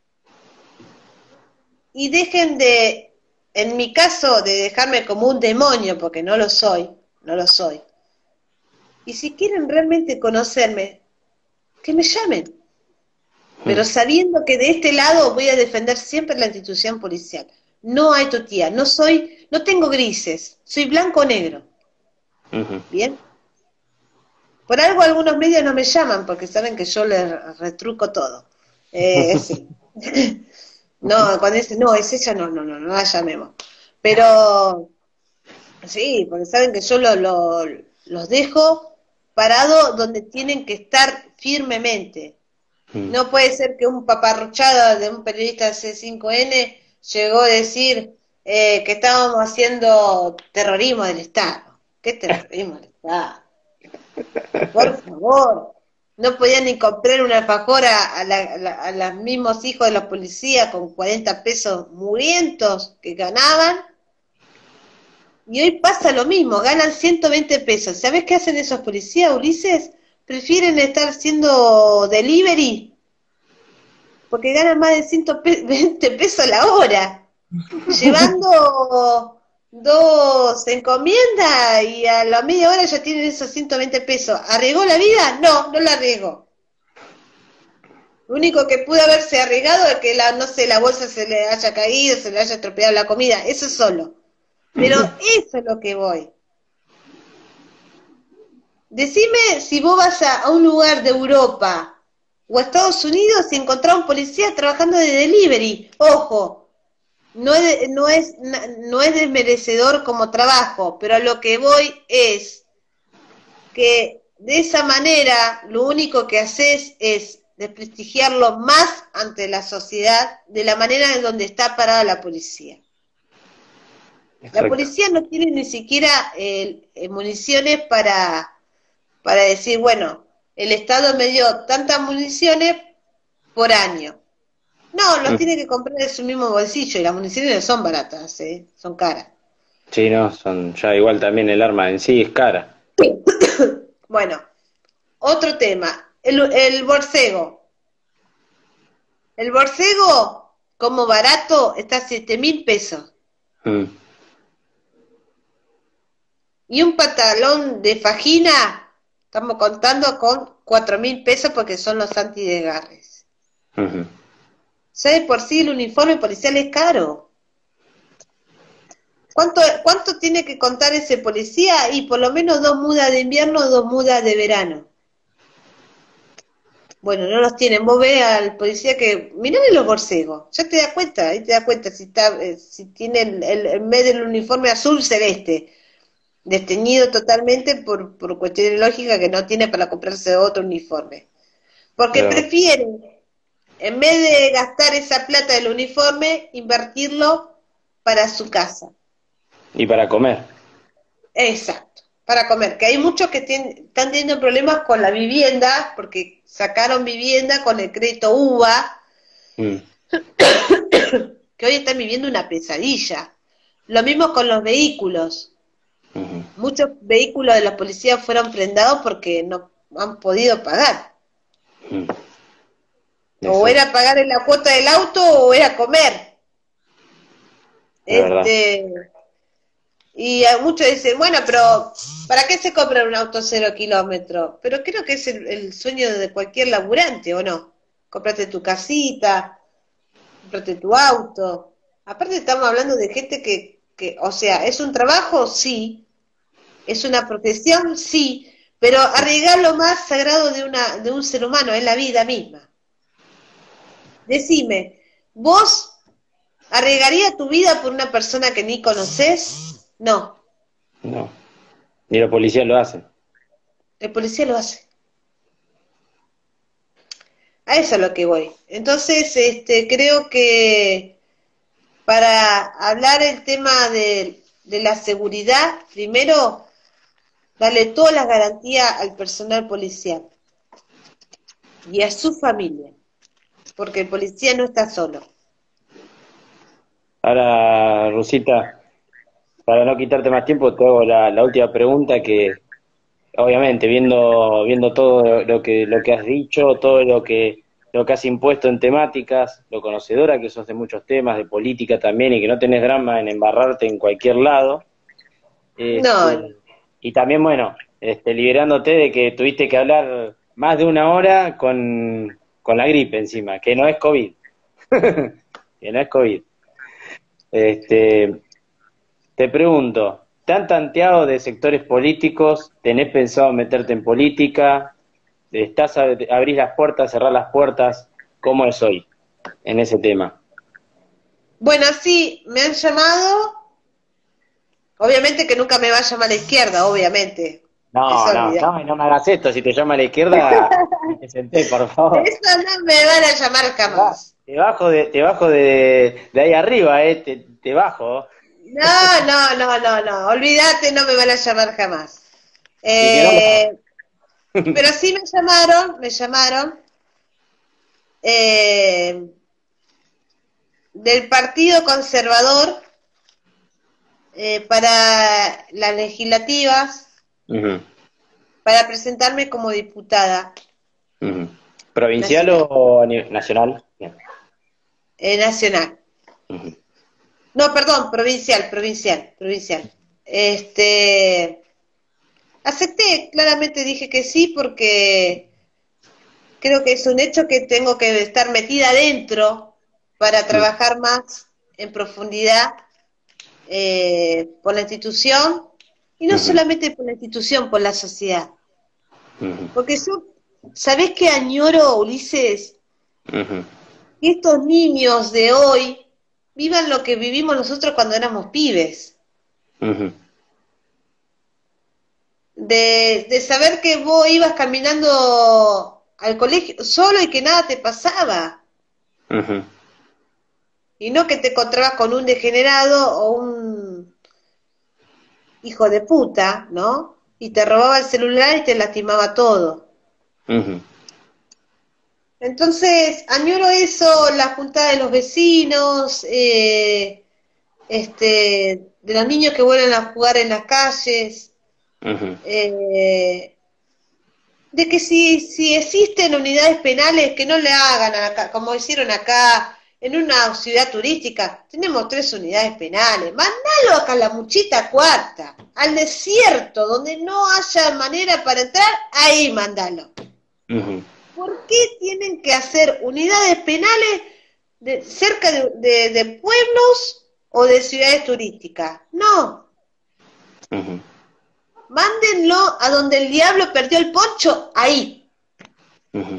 y dejen de, en mi caso, de dejarme como un demonio, porque no lo soy, no lo soy. Y si quieren realmente conocerme, que me llamen, pero sabiendo que de este lado voy a defender siempre la institución policial. No hay tutía, no tengo grises, soy blanco o negro. ¿Bien? Por algo algunos medios no me llaman, porque saben que yo les retruco todo. Sí. No, cuando dicen, no, es ella, no la llamemos. Pero, sí, porque saben que yo los dejo parados donde tienen que estar firmemente. No puede ser que un paparruchado de un periodista de C5N llegó a decir que estábamos haciendo terrorismo del Estado. ¿Qué terrorismo del Estado? Por favor. No podían ni comprar una alfajor a los mismos hijos de los policías con 40 pesos mugrientos que ganaban. Y hoy pasa lo mismo, ganan 120 pesos. ¿Sabés qué hacen esos policías, Ulises? Prefieren estar haciendo delivery porque ganan más de 120 pesos la hora, llevando 2 encomiendas y a la media hora ya tienen esos 120 pesos. ¿Arriesgó la vida? No la arriesgó. Lo único que pudo haberse arriesgado es que no sé, la bolsa se le haya caído, se le haya estropeado la comida, eso solo. Pero eso es lo que voy. Decime si vos vas a un lugar de Europa o a Estados Unidos y encontrás un policía trabajando de delivery. Ojo, no es desmerecedor como trabajo, pero a lo que voy es que de esa manera lo único que haces es desprestigiarlo más ante la sociedad de la manera en donde está parada la policía. Exacto. La policía no tiene ni siquiera municiones para decir, bueno, el Estado me dio tantas municiones por año. No, los tiene que comprar de su mismo bolsillo y las municiones no son baratas, son caras. Sí, no, son ya igual también el arma en sí es cara. Bueno, otro tema, el borcego. El borcego, como barato, está a 7.000 pesos. Y un pantalón de fajina, estamos contando con 4.000 pesos porque son los antidesgarres. Ya de por sí el uniforme policial es caro. ¿Cuánto tiene que contar ese policía? Y por lo menos 2 mudas de invierno, 2 mudas de verano. Bueno, no los tienen. Vos ves al policía que... Mirame los borcegos, ya te das cuenta. Ahí te das cuenta si tiene en vez del uniforme azul, celeste. Desteñido totalmente por cuestiones lógicas que no tiene para comprarse otro uniforme. Porque prefieren, en vez de gastar esa plata del uniforme, invertirlo para su casa. Y para comer. Exacto, para comer. Que hay muchos que están teniendo problemas con la vivienda, porque sacaron vivienda con el crédito UVA, que hoy están viviendo una pesadilla. Lo mismo con los vehículos. Muchos vehículos de la policía fueron prendados porque no han podido pagar. O era pagar en la cuota del auto o era comer. Y muchos dicen, bueno, pero ¿para qué se compra un auto 0 kilómetros? Pero creo que es el sueño de cualquier laburante, ¿o no? Cómprate tu casita, cómprate tu auto. Aparte estamos hablando de gente que, o sea, ¿es un trabajo? Sí. ¿Es una profesión? Sí. Pero arriesgar lo más sagrado de un ser humano, es la vida misma. Decime, ¿vos arriesgarías tu vida por una persona que ni conocés? No. No. Ni los policías lo hacen. El policía lo hace. A eso es lo que voy. Entonces, creo que para hablar el tema de la seguridad, primero, darle todas las garantías al personal policial y a su familia, porque el policía no está solo. Ahora, Rosita, para no quitarte más tiempo, te hago la última pregunta que, obviamente, viendo todo lo que has dicho, todo lo que has impuesto en temáticas, lo conocedora que sos de muchos temas, de política también, y que no tenés drama en embarrarte en cualquier lado. No, no. Y también, bueno, liberándote de que tuviste que hablar más de una hora con la gripe encima, que no es COVID. Que no es COVID. Te pregunto, ¿te han tanteado de sectores políticos? ¿Tenés pensado meterte en política? ¿Abrís las puertas, cerrás las puertas? ¿Cómo es hoy en ese tema? Bueno, sí, me han llamado. Obviamente que nunca me va a llamar a la izquierda, obviamente. Eso No, no, olvidar. no, y no me hagas esto. Si te llama a la izquierda, te senté, por favor. Eso no me van a llamar jamás. Te bajo de ahí arriba, te bajo. No, olvídate, no me van a llamar jamás. Y que Pero sí me llamaron eh, del Partido Conservador para las legislativas, no. Ujú, para presentarme como diputada ujú. ¿Provincial nacional. o nacional? Bien. Nacional. Ujú, No, perdón, provincial. Acepté, claramente dije que sí porque creo que es un hecho que tengo que estar metida adentro para trabajar más en profundidad por la institución y no ujú, solamente por la institución, por la sociedad. ujú, Porque yo, ¿sabés qué añoro, Ulises? ujú, Que estos niños de hoy vivan lo que vivimos nosotros cuando éramos pibes. ujú, De saber que vos ibas caminando al colegio solo y que nada te pasaba. ujú, Y no que te encontrabas con un degenerado o un hijo de puta, ¿no? Y te robaba el celular y te lastimaba todo. ujú, Entonces, añoro eso, la juntada de los vecinos, de los niños que vuelven a jugar en las calles, ujú, eh, de que si existen unidades penales que no le hagan acá, como hicieron acá en una ciudad turística, tenemos 3 unidades penales, mandalo acá a la Muchita Cuarta, al desierto, donde no haya manera para entrar, ahí mandalo. ujú, ¿Por qué tienen que hacer unidades penales cerca de pueblos o de ciudades turísticas? No, ujú, mándenlo a donde el diablo perdió el poncho, ujú.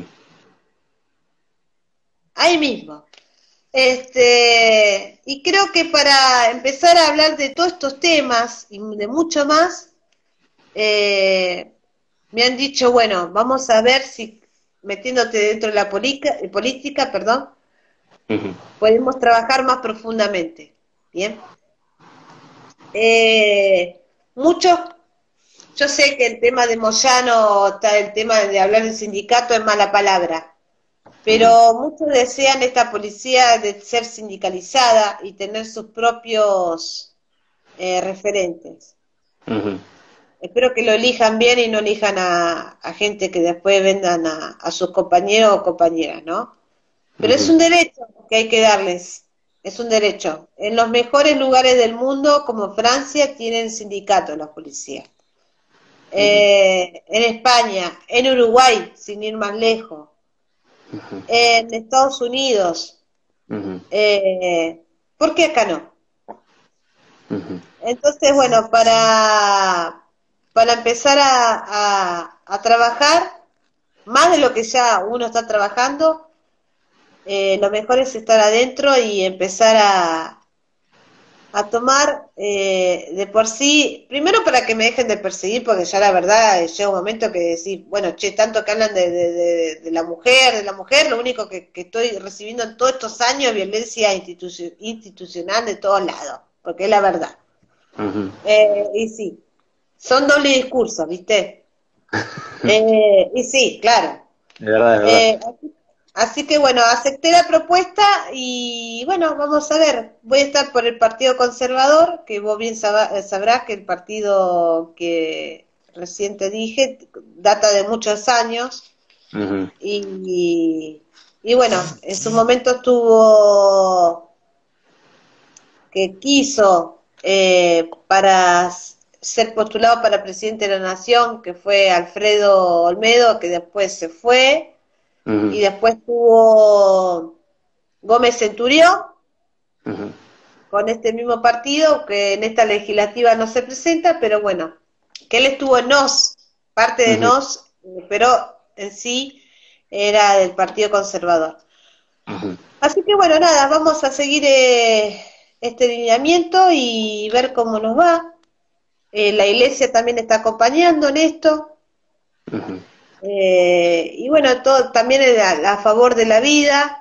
ahí mismo. Y creo que para empezar a hablar de todos estos temas y de mucho más, me han dicho, bueno, vamos a ver si metiéndote dentro de la política, perdón, Ujú, podemos trabajar más profundamente. Bien. Muchos, yo sé que el tema de Moyano, está el tema de hablar del sindicato es mala palabra, ujú, pero muchos desean esta policía de ser sindicalizada y tener sus propios referentes. ujú, Espero que lo elijan bien y no elijan a gente que después vendan a sus compañeros o compañeras, ¿no? Pero es ujú, un derecho que hay que darles, es un derecho. En los mejores lugares del mundo, como Francia, tienen sindicatos los policías. ujú, En España, en Uruguay, sin ir más lejos, ujú, en Estados Unidos, ujú, ¿por qué acá no? ujú, Entonces, bueno, para empezar a trabajar, más de lo que ya uno está trabajando, lo mejor es estar adentro y empezar a tomar de por sí, primero para que me dejen de perseguir, porque ya la verdad llega un momento que decís, bueno, che, tanto que hablan de la mujer, lo único que estoy recibiendo en todos estos años es violencia institucional de todos lados, porque es la verdad. Ujú. Y sí, son doble discursos, ¿viste? Y sí, claro. De verdad, de verdad. Así que bueno, acepté la propuesta y bueno, vamos a ver. Voy a estar por el Partido Conservador, que vos bien sabrás que el partido que recién te dije data de muchos años Ujú. y bueno, en su momento estuvo que quiso para ser postulado para presidente de la Nación, que fue Alfredo Olmedo, que después se fue. Y Ujú. después tuvo Gómez Centurió Ujú. con este mismo partido, que en esta legislativa no se presenta, pero bueno, que él estuvo en NOS, parte de Ujú. NOS, pero en sí era del Partido Conservador. Ujú. Así que bueno, nada, vamos a seguir este lineamiento y ver cómo nos va. La iglesia también está acompañando en esto. Ujú. Y bueno, todo también es a favor de la vida.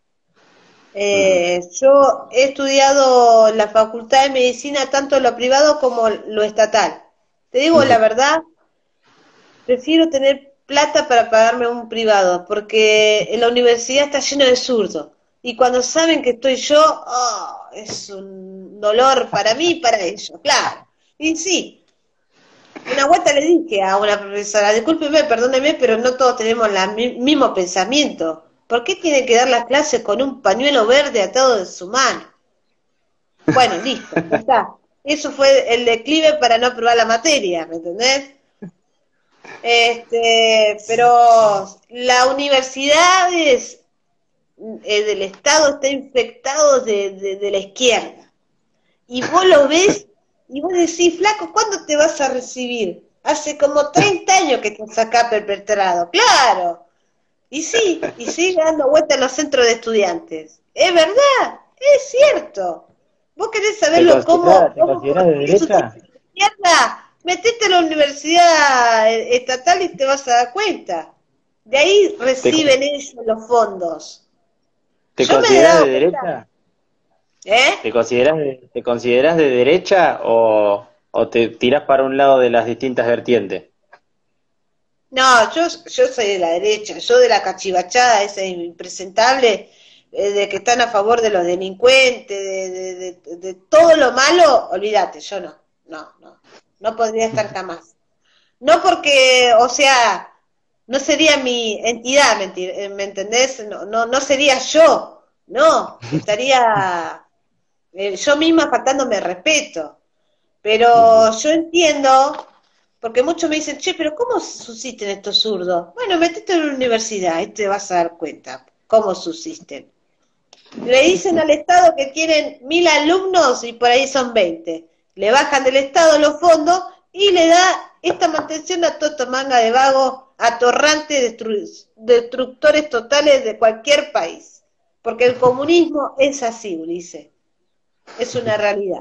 Ujú. Yo he estudiado la Facultad de Medicina tanto lo privado como lo estatal. Te digo Ujú. la verdad, prefiero tener plata para pagarme un privado, porque en la universidad está lleno de zurdos. Y cuando saben que estoy yo, oh, es un dolor para mí y para ellos, claro. Y sí, una vuelta le dije a una profesora, discúlpeme, perdóneme, pero no todos tenemos el mismo pensamiento. ¿Por qué tiene que dar las clases con un pañuelo verde atado de su mano? Bueno, listo, ya está. Eso fue el declive para no aprobar la materia, ¿me entendés? Pero la universidad del Estado está infectado de la izquierda. Y vos lo ves y vos decís, flaco, ¿cuándo te vas a recibir? Hace como 30 años que estás acá perpetrado, claro. Y sigue dando vueltas en los centros de estudiantes. Es verdad, es cierto. ¿Vos querés saberlo Te considerás de por qué derecha? sucede esta izquierda? Metete a la universidad estatal y te vas a dar cuenta. De ahí ¿Te, reciben ellos los fondos. te Yo me he considerás de dado cuenta, derecha? ¿eh? Te considerás de derecha o te tirás para un lado de las distintas vertientes? No, yo soy de la derecha, yo de la cachivachada, esa impresentable, de que están a favor de los delincuentes, de todo lo malo, olvídate, yo no podría estar jamás. No porque, o sea, no sería mi entidad, ¿me entendés? No sería yo, no, estaría yo misma faltándome respeto. Ujú. Pero yo entiendo, porque muchos me dicen, che, pero ¿cómo subsisten estos zurdos? Bueno, metete en la universidad y te vas a dar cuenta cómo subsisten. Le dicen al Estado que quieren 1000 alumnos y por ahí son 20. Le bajan del Estado los fondos y le da esta mantención a toda esta manga de vagos atorrantes, destructores totales de cualquier país. Porque el comunismo es así, Ulises. Es una realidad.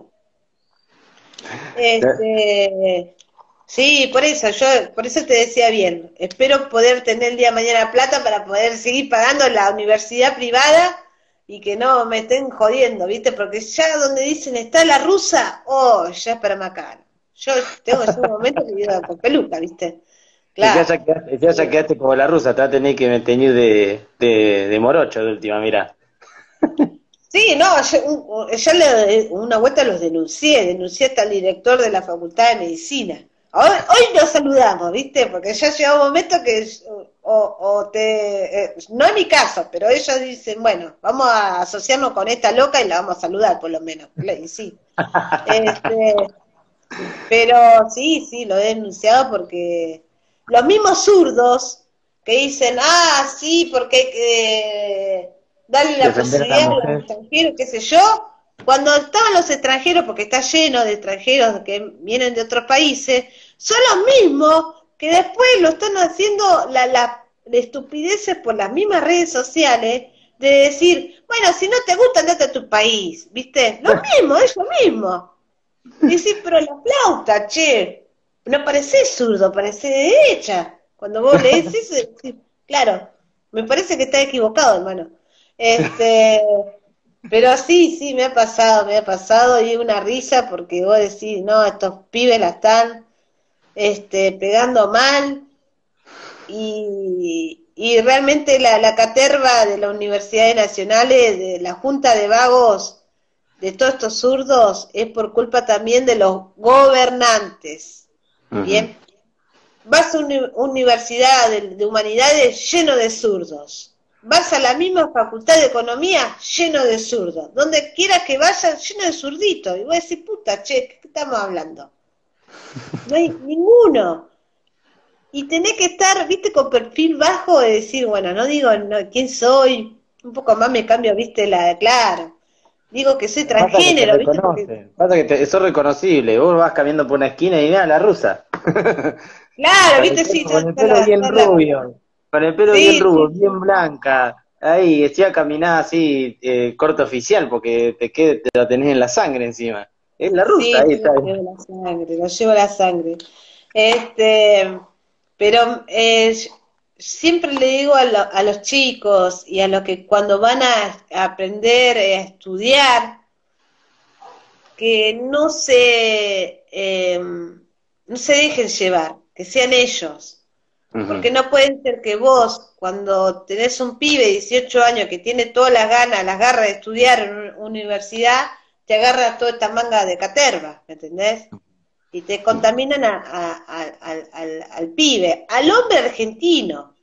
Este, sí, por eso te decía bien, espero poder tener el día de mañana plata para poder seguir pagando la universidad privada y que no me estén jodiendo, ¿viste? Porque ya donde dicen está la rusa, oh, ya es para Macano. Yo tengo ese momento que vivo con peluca, ¿viste? Claro. Ya ya quedaste como la rusa, te va a tener que teñir de morocho de última, mira. Sí, no, yo una vuelta los denuncié hasta el director de la Facultad de Medicina. Hoy nos saludamos, ¿viste? Porque ya llega un momento que, no en mi caso, pero ellos dicen, bueno, vamos a asociarnos con esta loca y la vamos a saludar por lo menos. Y sí. Este, pero sí, lo he denunciado porque los mismos zurdos que dicen, ah, sí, porque hay que darle la Defender a la posibilidad a los mujer. extranjeros, qué sé yo, cuando estaban los extranjeros, porque está lleno de extranjeros que vienen de otros países, son los mismos que después lo están haciendo la estupideces por las mismas redes sociales de decir, bueno, si no te gusta, andate a tu país, ¿viste? Lo mismo, es lo mismo. Y sí, pero la flauta, che, no parece zurdo, parece de derecha. Cuando vos lees eso, decís, claro, me parece que está equivocado, hermano. Este, pero sí, sí, me ha pasado, y una risa porque vos decís, no, estos pibes la están pegando mal, y realmente la caterva de las universidades nacionales, de la Junta de Vagos, de todos estos zurdos, es por culpa también de los gobernantes. Bien, vas a una universidad de humanidades lleno de zurdos, vas a la misma facultad de economía lleno de zurdos, donde quieras que vayas lleno de zurditos, y vos decís, puta, che, ¿qué estamos hablando? No hay ninguno. Y tenés que estar, viste, con perfil bajo de decir, bueno, no digo quién soy, un poco más me cambio, viste, claro. Digo que soy Pasa que te transgénero, ¿viste? Porque, reconocen, pasa que sos reconocible, vos vas caminando por una esquina y nada, la rusa. claro, ¿viste? Sí, Con el pelo bien rubio, con el pelo bien sí, rubio, sí, bien blanca, ahí, decía caminar así, corte oficial, porque te lo tenés en la sangre encima. Es la rusa, sí, ahí sí, está. lo llevo la sangre, lo llevo la sangre. Este, pero siempre le digo a los chicos y a los que cuando van a aprender a estudiar, que no se dejen llevar, que sean ellos. Porque no puede ser que vos, cuando tenés un pibe de 18 años que tiene todas las ganas, las garras de estudiar en una universidad, te agarras toda esta manga de caterva, ¿me entendés? Y te contaminan al pibe, al hombre argentino.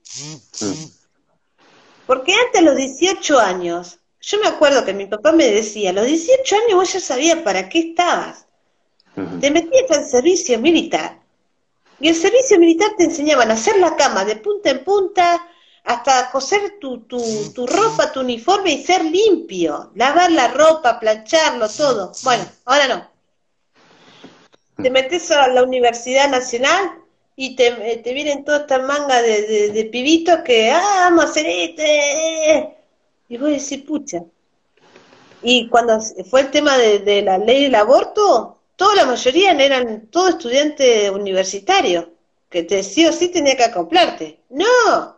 Porque antes, a los 18 años, yo me acuerdo que mi papá me decía, a los 18 años vos ya sabías para qué estabas. Te metías al servicio militar. Y el servicio militar te enseñaban a hacer la cama de punta en punta, hasta coser tu ropa, tu uniforme y ser limpio, lavar la ropa, plancharlo, todo. Bueno, ahora no. Te metes a la Universidad Nacional y te vienen toda esta manga de pibitos que, vamos a hacer esto. Y vos decís, pucha. Y cuando fue el tema de la ley del aborto, toda la mayoría eran todos estudiantes universitarios, que sí o sí tenía que acoplarte. ¡No!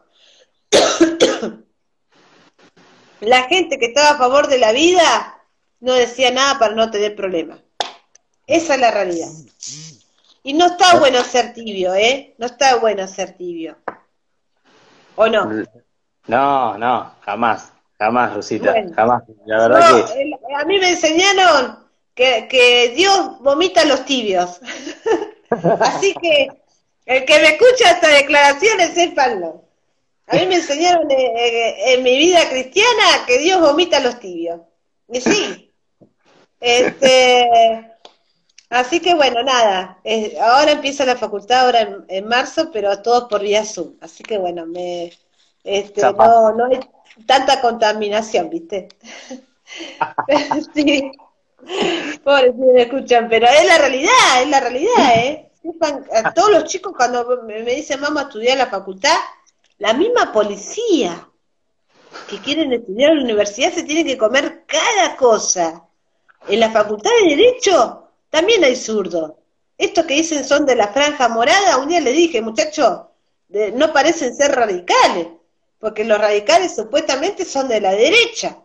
La gente que estaba a favor de la vida no decía nada para no tener problemas. Esa es la realidad. Y no está bueno ser tibio, ¿eh? No está bueno ser tibio. ¿O no? No, jamás, Rosita, Bueno, jamás. La verdad a mí me enseñaron que Dios vomita a los tibios. Así que el que me escucha estas declaraciones, sépanlo. A mí me enseñaron en mi vida cristiana que Dios vomita a los tibios. Y sí. Así que bueno, nada. Ahora empieza la facultad, ahora en marzo, pero todo por vía Zoom. Así que bueno, no hay tanta contaminación, ¿viste? Sí. Pobre, si me escuchan, pero es la realidad, ¿eh? Sepan, a todos los chicos cuando me dicen vamos a estudiar a la facultad, la misma policía que quieren estudiar en la universidad se tiene que comer cada cosa. En la facultad de Derecho también hay zurdos. Estos que dicen son de la franja morada, un día les dije, muchachos, no parecen ser radicales, porque los radicales supuestamente son de la derecha.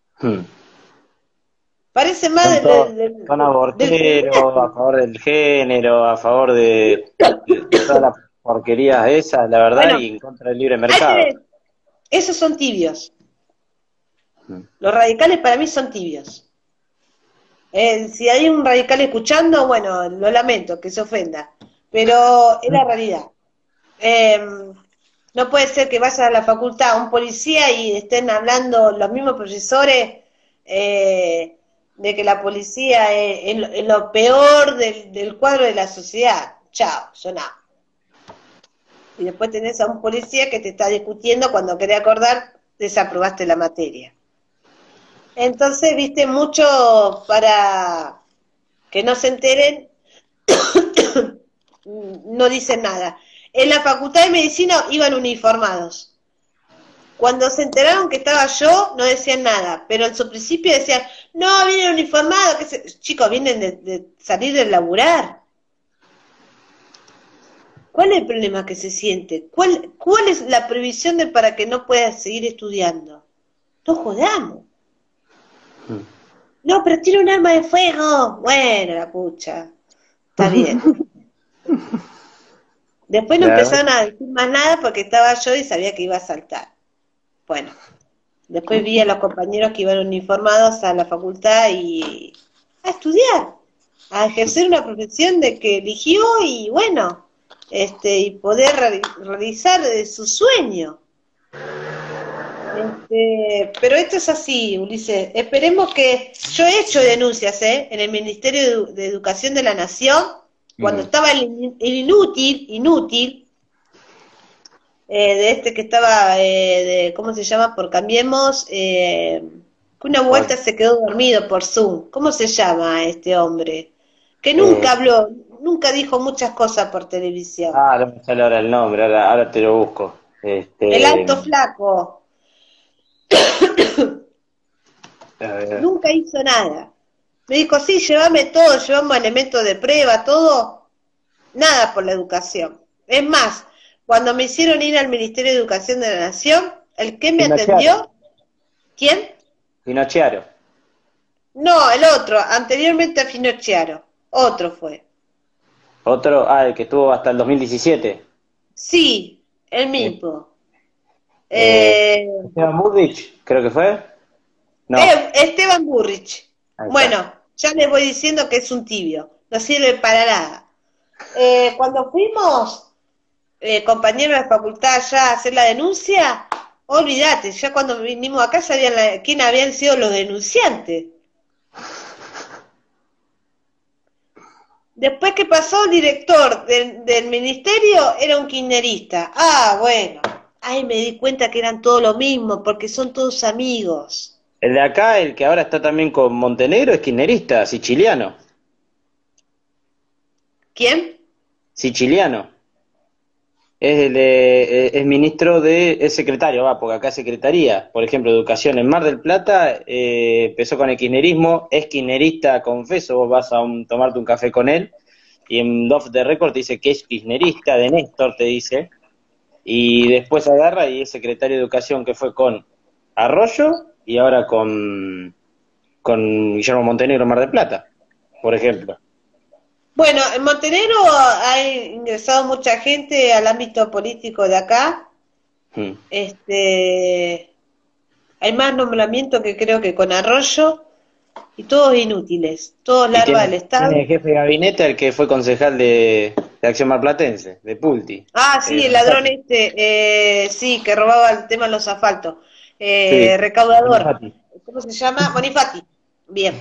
Parece más son aborteros, a favor del género, a favor de todas las porquerías esas, la verdad, bueno, y en contra del libre mercado. Esos son tibios. Los radicales para mí son tibios. Si hay un radical escuchando, bueno, lo lamento, que se ofenda, pero es la realidad. No puede ser que vaya a la facultad un policía y estén hablando los mismos profesores de que la policía es lo peor del cuadro de la sociedad. Chao, yo no. Y después tenés a un policía que te está discutiendo cuando querés acordar, desaprobaste la materia. Entonces, viste, mucho para que no se enteren, no dicen nada. En la Facultad de Medicina iban uniformados. Cuando se enteraron que estaba yo, no decían nada, pero en su principio decían, no, vienen uniformados, chicos, vienen de salir de laburar. ¿Cuál es el problema que se siente? ¿Cuál es la previsión para que no puedas seguir estudiando? No jodamos. No, pero tiene un arma de fuego. Bueno, la pucha. Está bien. Después no empezaron a decir más nada porque estaba yo y sabía que iba a saltar. Bueno, después vi a los compañeros que iban uniformados a la facultad y a estudiar, a ejercer una profesión de que eligió y bueno, y poder realizar su sueño. Pero esto es así, Ulises. Esperemos que... Yo he hecho denuncias en el Ministerio de Educación de la Nación, cuando estaba el inútil, de que estaba, ¿cómo se llama? Por Cambiemos, que una vuelta se quedó dormido por Zoom. ¿Cómo se llama este hombre? Que nunca habló, nunca dijo muchas cosas por televisión. No me sale ahora el nombre, ahora te lo busco. El alto flaco. Nunca hizo nada. Me dijo, sí, llévame todo, llevamos elementos de prueba, todo. Nada por la educación. Es más, cuando me hicieron ir al Ministerio de Educación de la Nación, el que me atendió, ¿quién? Finocchiaro. No, el otro, anteriormente a Finocchiaro, otro fue. ¿Otro? El que estuvo hasta el 2017. Sí, el mismo. Esteban Burrich, creo que fue. No. Esteban Burrich. Bueno, ya les voy diciendo que es un tibio, no sirve para nada. Cuando fuimos, compañeros de facultad ya a hacer la denuncia, olvídate, ya cuando vinimos acá sabían quién habían sido los denunciantes. Después que pasó el director del ministerio, era un kirchnerista. Bueno, ahí me di cuenta que eran todos lo mismo, porque son todos amigos. El de acá, el que ahora está también con Montenegro, es kirchnerista, siciliano. ¿Quién? Siciliano. Es ministro es secretario, porque acá es secretaría. Por ejemplo, Educación en Mar del Plata, empezó con el kirchnerismo, es kirchnerista, confeso, vos vas a tomarte un café con él, y en Off the Record te dice que es kirchnerista, de Néstor te dice, y después agarra y es secretario de Educación que fue con Arroyo, y ahora con Guillermo Montenegro en Mar del Plata, por ejemplo. Bueno, en Montenegro ha ingresado mucha gente al ámbito político de acá. Hay más nombramientos que creo que con Arroyo, y todos inútiles, todos larvas del Estado. Tiene el jefe de gabinete, el que fue concejal de Acción Marplatense, de Pulti. Sí, el ladrón sí, que robaba el tema de los asfaltos. Recaudador. Bonifati. ¿Cómo se llama? Bonifati. Bien.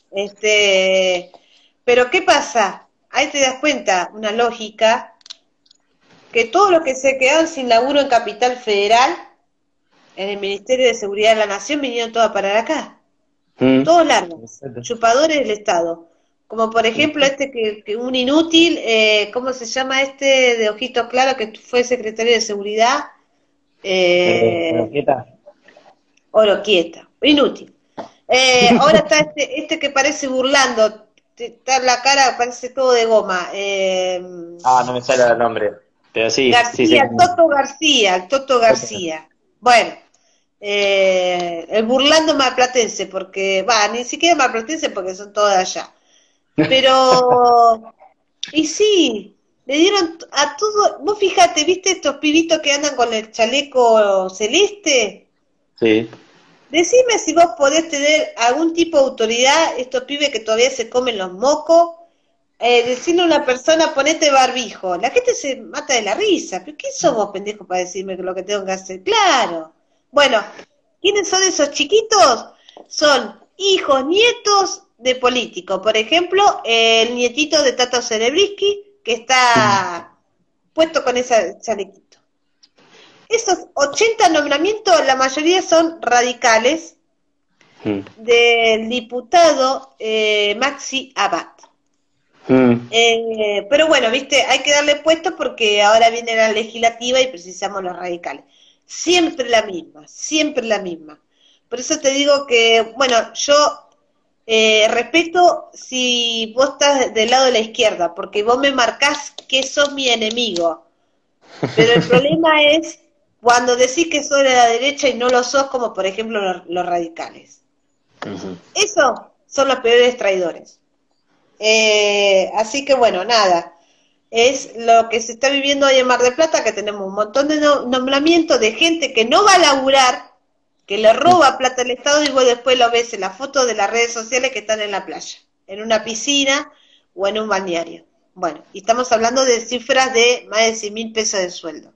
Pero ¿qué pasa? Ahí te das cuenta, una lógica, que todos los que se quedaron sin laburo en Capital Federal, en el Ministerio de Seguridad de la Nación, vinieron todos a parar acá. Todos largos, chupadores del Estado. Como por ejemplo que un inútil, ¿cómo se llama de ojitos claros que fue secretario de Seguridad? Oroquieta, inútil. Ahora está este que parece burlando, está en la cara, parece todo de goma. No me sale el nombre, pero sí. García, sí. Toto García. Bueno, el burlando marplatense, porque, ni siquiera marplatense porque son todos de allá. Pero, y sí, le dieron a todo, vos fíjate, ¿viste estos pibitos que andan con el chaleco celeste? Sí. Decime si vos podés tener algún tipo de autoridad, estos pibes que todavía se comen los mocos, decirle a una persona, ponete barbijo. La gente se mata de la risa. ¿Pero qué sos vos, pendejo, para decirme lo que tengo que hacer? Claro. Bueno, ¿quiénes son esos chiquitos? Son hijos, nietos de políticos. Por ejemplo, el nietito de Tato Cerebriski, que está puesto con ese chalequito. Esos 80 nombramientos, la mayoría son radicales, del diputado Maxi Abad. Pero bueno, viste, hay que darle puesto porque ahora viene la legislativa y precisamos los radicales. siempre la misma, siempre la misma. Por eso te digo que, bueno, yo respeto si vos estás del lado de la izquierda, porque vos me marcás que sos mi enemigo. Pero el problema es cuando decís que sos de la derecha y no lo sos, como por ejemplo los radicales. Esos son los peores traidores. Así que bueno, nada. Es lo que se está viviendo hoy en Mar del Plata, que tenemos un montón de nombramientos de gente que no va a laburar, que le roba plata al Estado, y vos después lo ves en las fotos de las redes sociales que están en la playa, en una piscina o en un balneario. Bueno, y estamos hablando de cifras de más de 100.000 pesos de sueldo.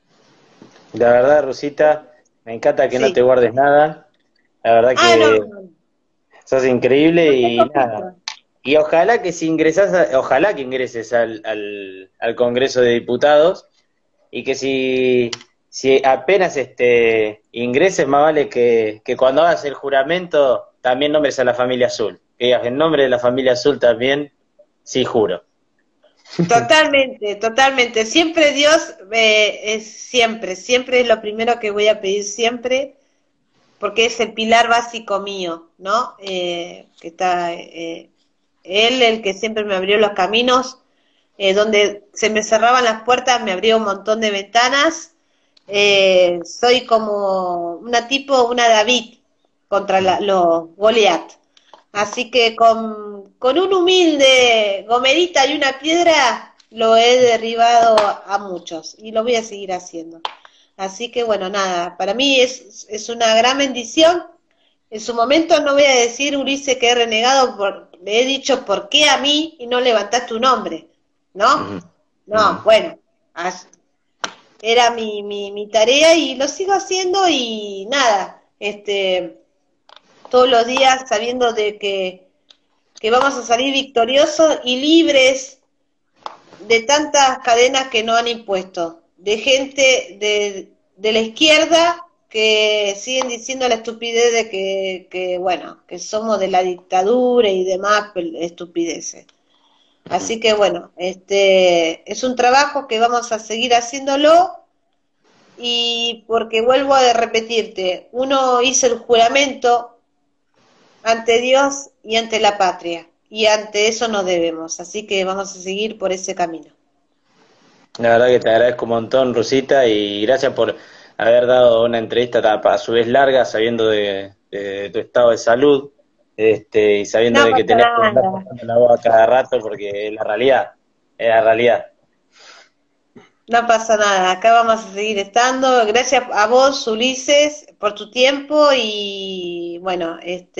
La verdad, Rosita, me encanta que Sí. no te guardes nada. La verdad que sos increíble y nada. Y ojalá que si ingresas, ojalá que ingreses al Congreso de Diputados y que si apenas ingreses, más vale que cuando hagas el juramento también nombres a la familia Azul. Que digas en nombre de la familia Azul también, sí juro. Totalmente, totalmente. Siempre Dios es siempre es lo primero que voy a pedir siempre, porque es el pilar básico mío, ¿no? Que está Él, el que siempre me abrió los caminos, donde se me cerraban las puertas, me abrió un montón de ventanas. Soy como una David contra los Goliat. Así que con un humilde gomerita y una piedra lo he derribado a muchos y lo voy a seguir haciendo. Así que bueno, nada, para mí es una gran bendición. En su momento no voy a decir, Ulises, que he renegado, le he dicho por qué a mí y no levantaste tu nombre, ¿no? No, bueno, era mi tarea y lo sigo haciendo y nada, todos los días sabiendo de que vamos a salir victoriosos y libres de tantas cadenas que nos han impuesto, de gente de la izquierda que siguen diciendo la estupidez de que bueno, que somos de la dictadura y demás estupideces. Así que bueno, es un trabajo que vamos a seguir haciéndolo, y porque vuelvo a repetirte, uno hizo el juramento ante Dios y ante la patria, y ante eso nos debemos, así que vamos a seguir por ese camino. La verdad que te agradezco un montón, Rosita, y gracias por haber dado una entrevista a su vez larga, sabiendo de tu estado de salud, y sabiendo No de que pasa tenés que andar nada. pasando la voz a cada rato, porque es la realidad, es la realidad. No pasa nada, acá vamos a seguir estando. Gracias a vos, Ulises, por tu tiempo y bueno,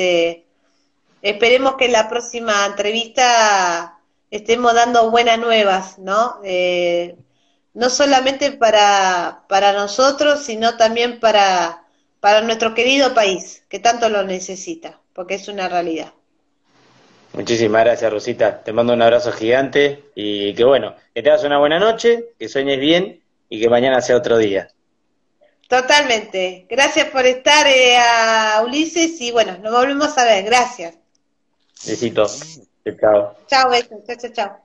esperemos que en la próxima entrevista estemos dando buenas nuevas, ¿no? No solamente para nosotros, sino también para nuestro querido país, que tanto lo necesita, porque es una realidad. Muchísimas gracias, Rosita. Te mando un abrazo gigante y que bueno, que tengas una buena noche, que sueñes bien y que mañana sea otro día. Totalmente. Gracias por estar, a Ulises, y bueno, nos volvemos a ver. Gracias. Besitos. Chao. Chao, besos. Chao, chao, chao.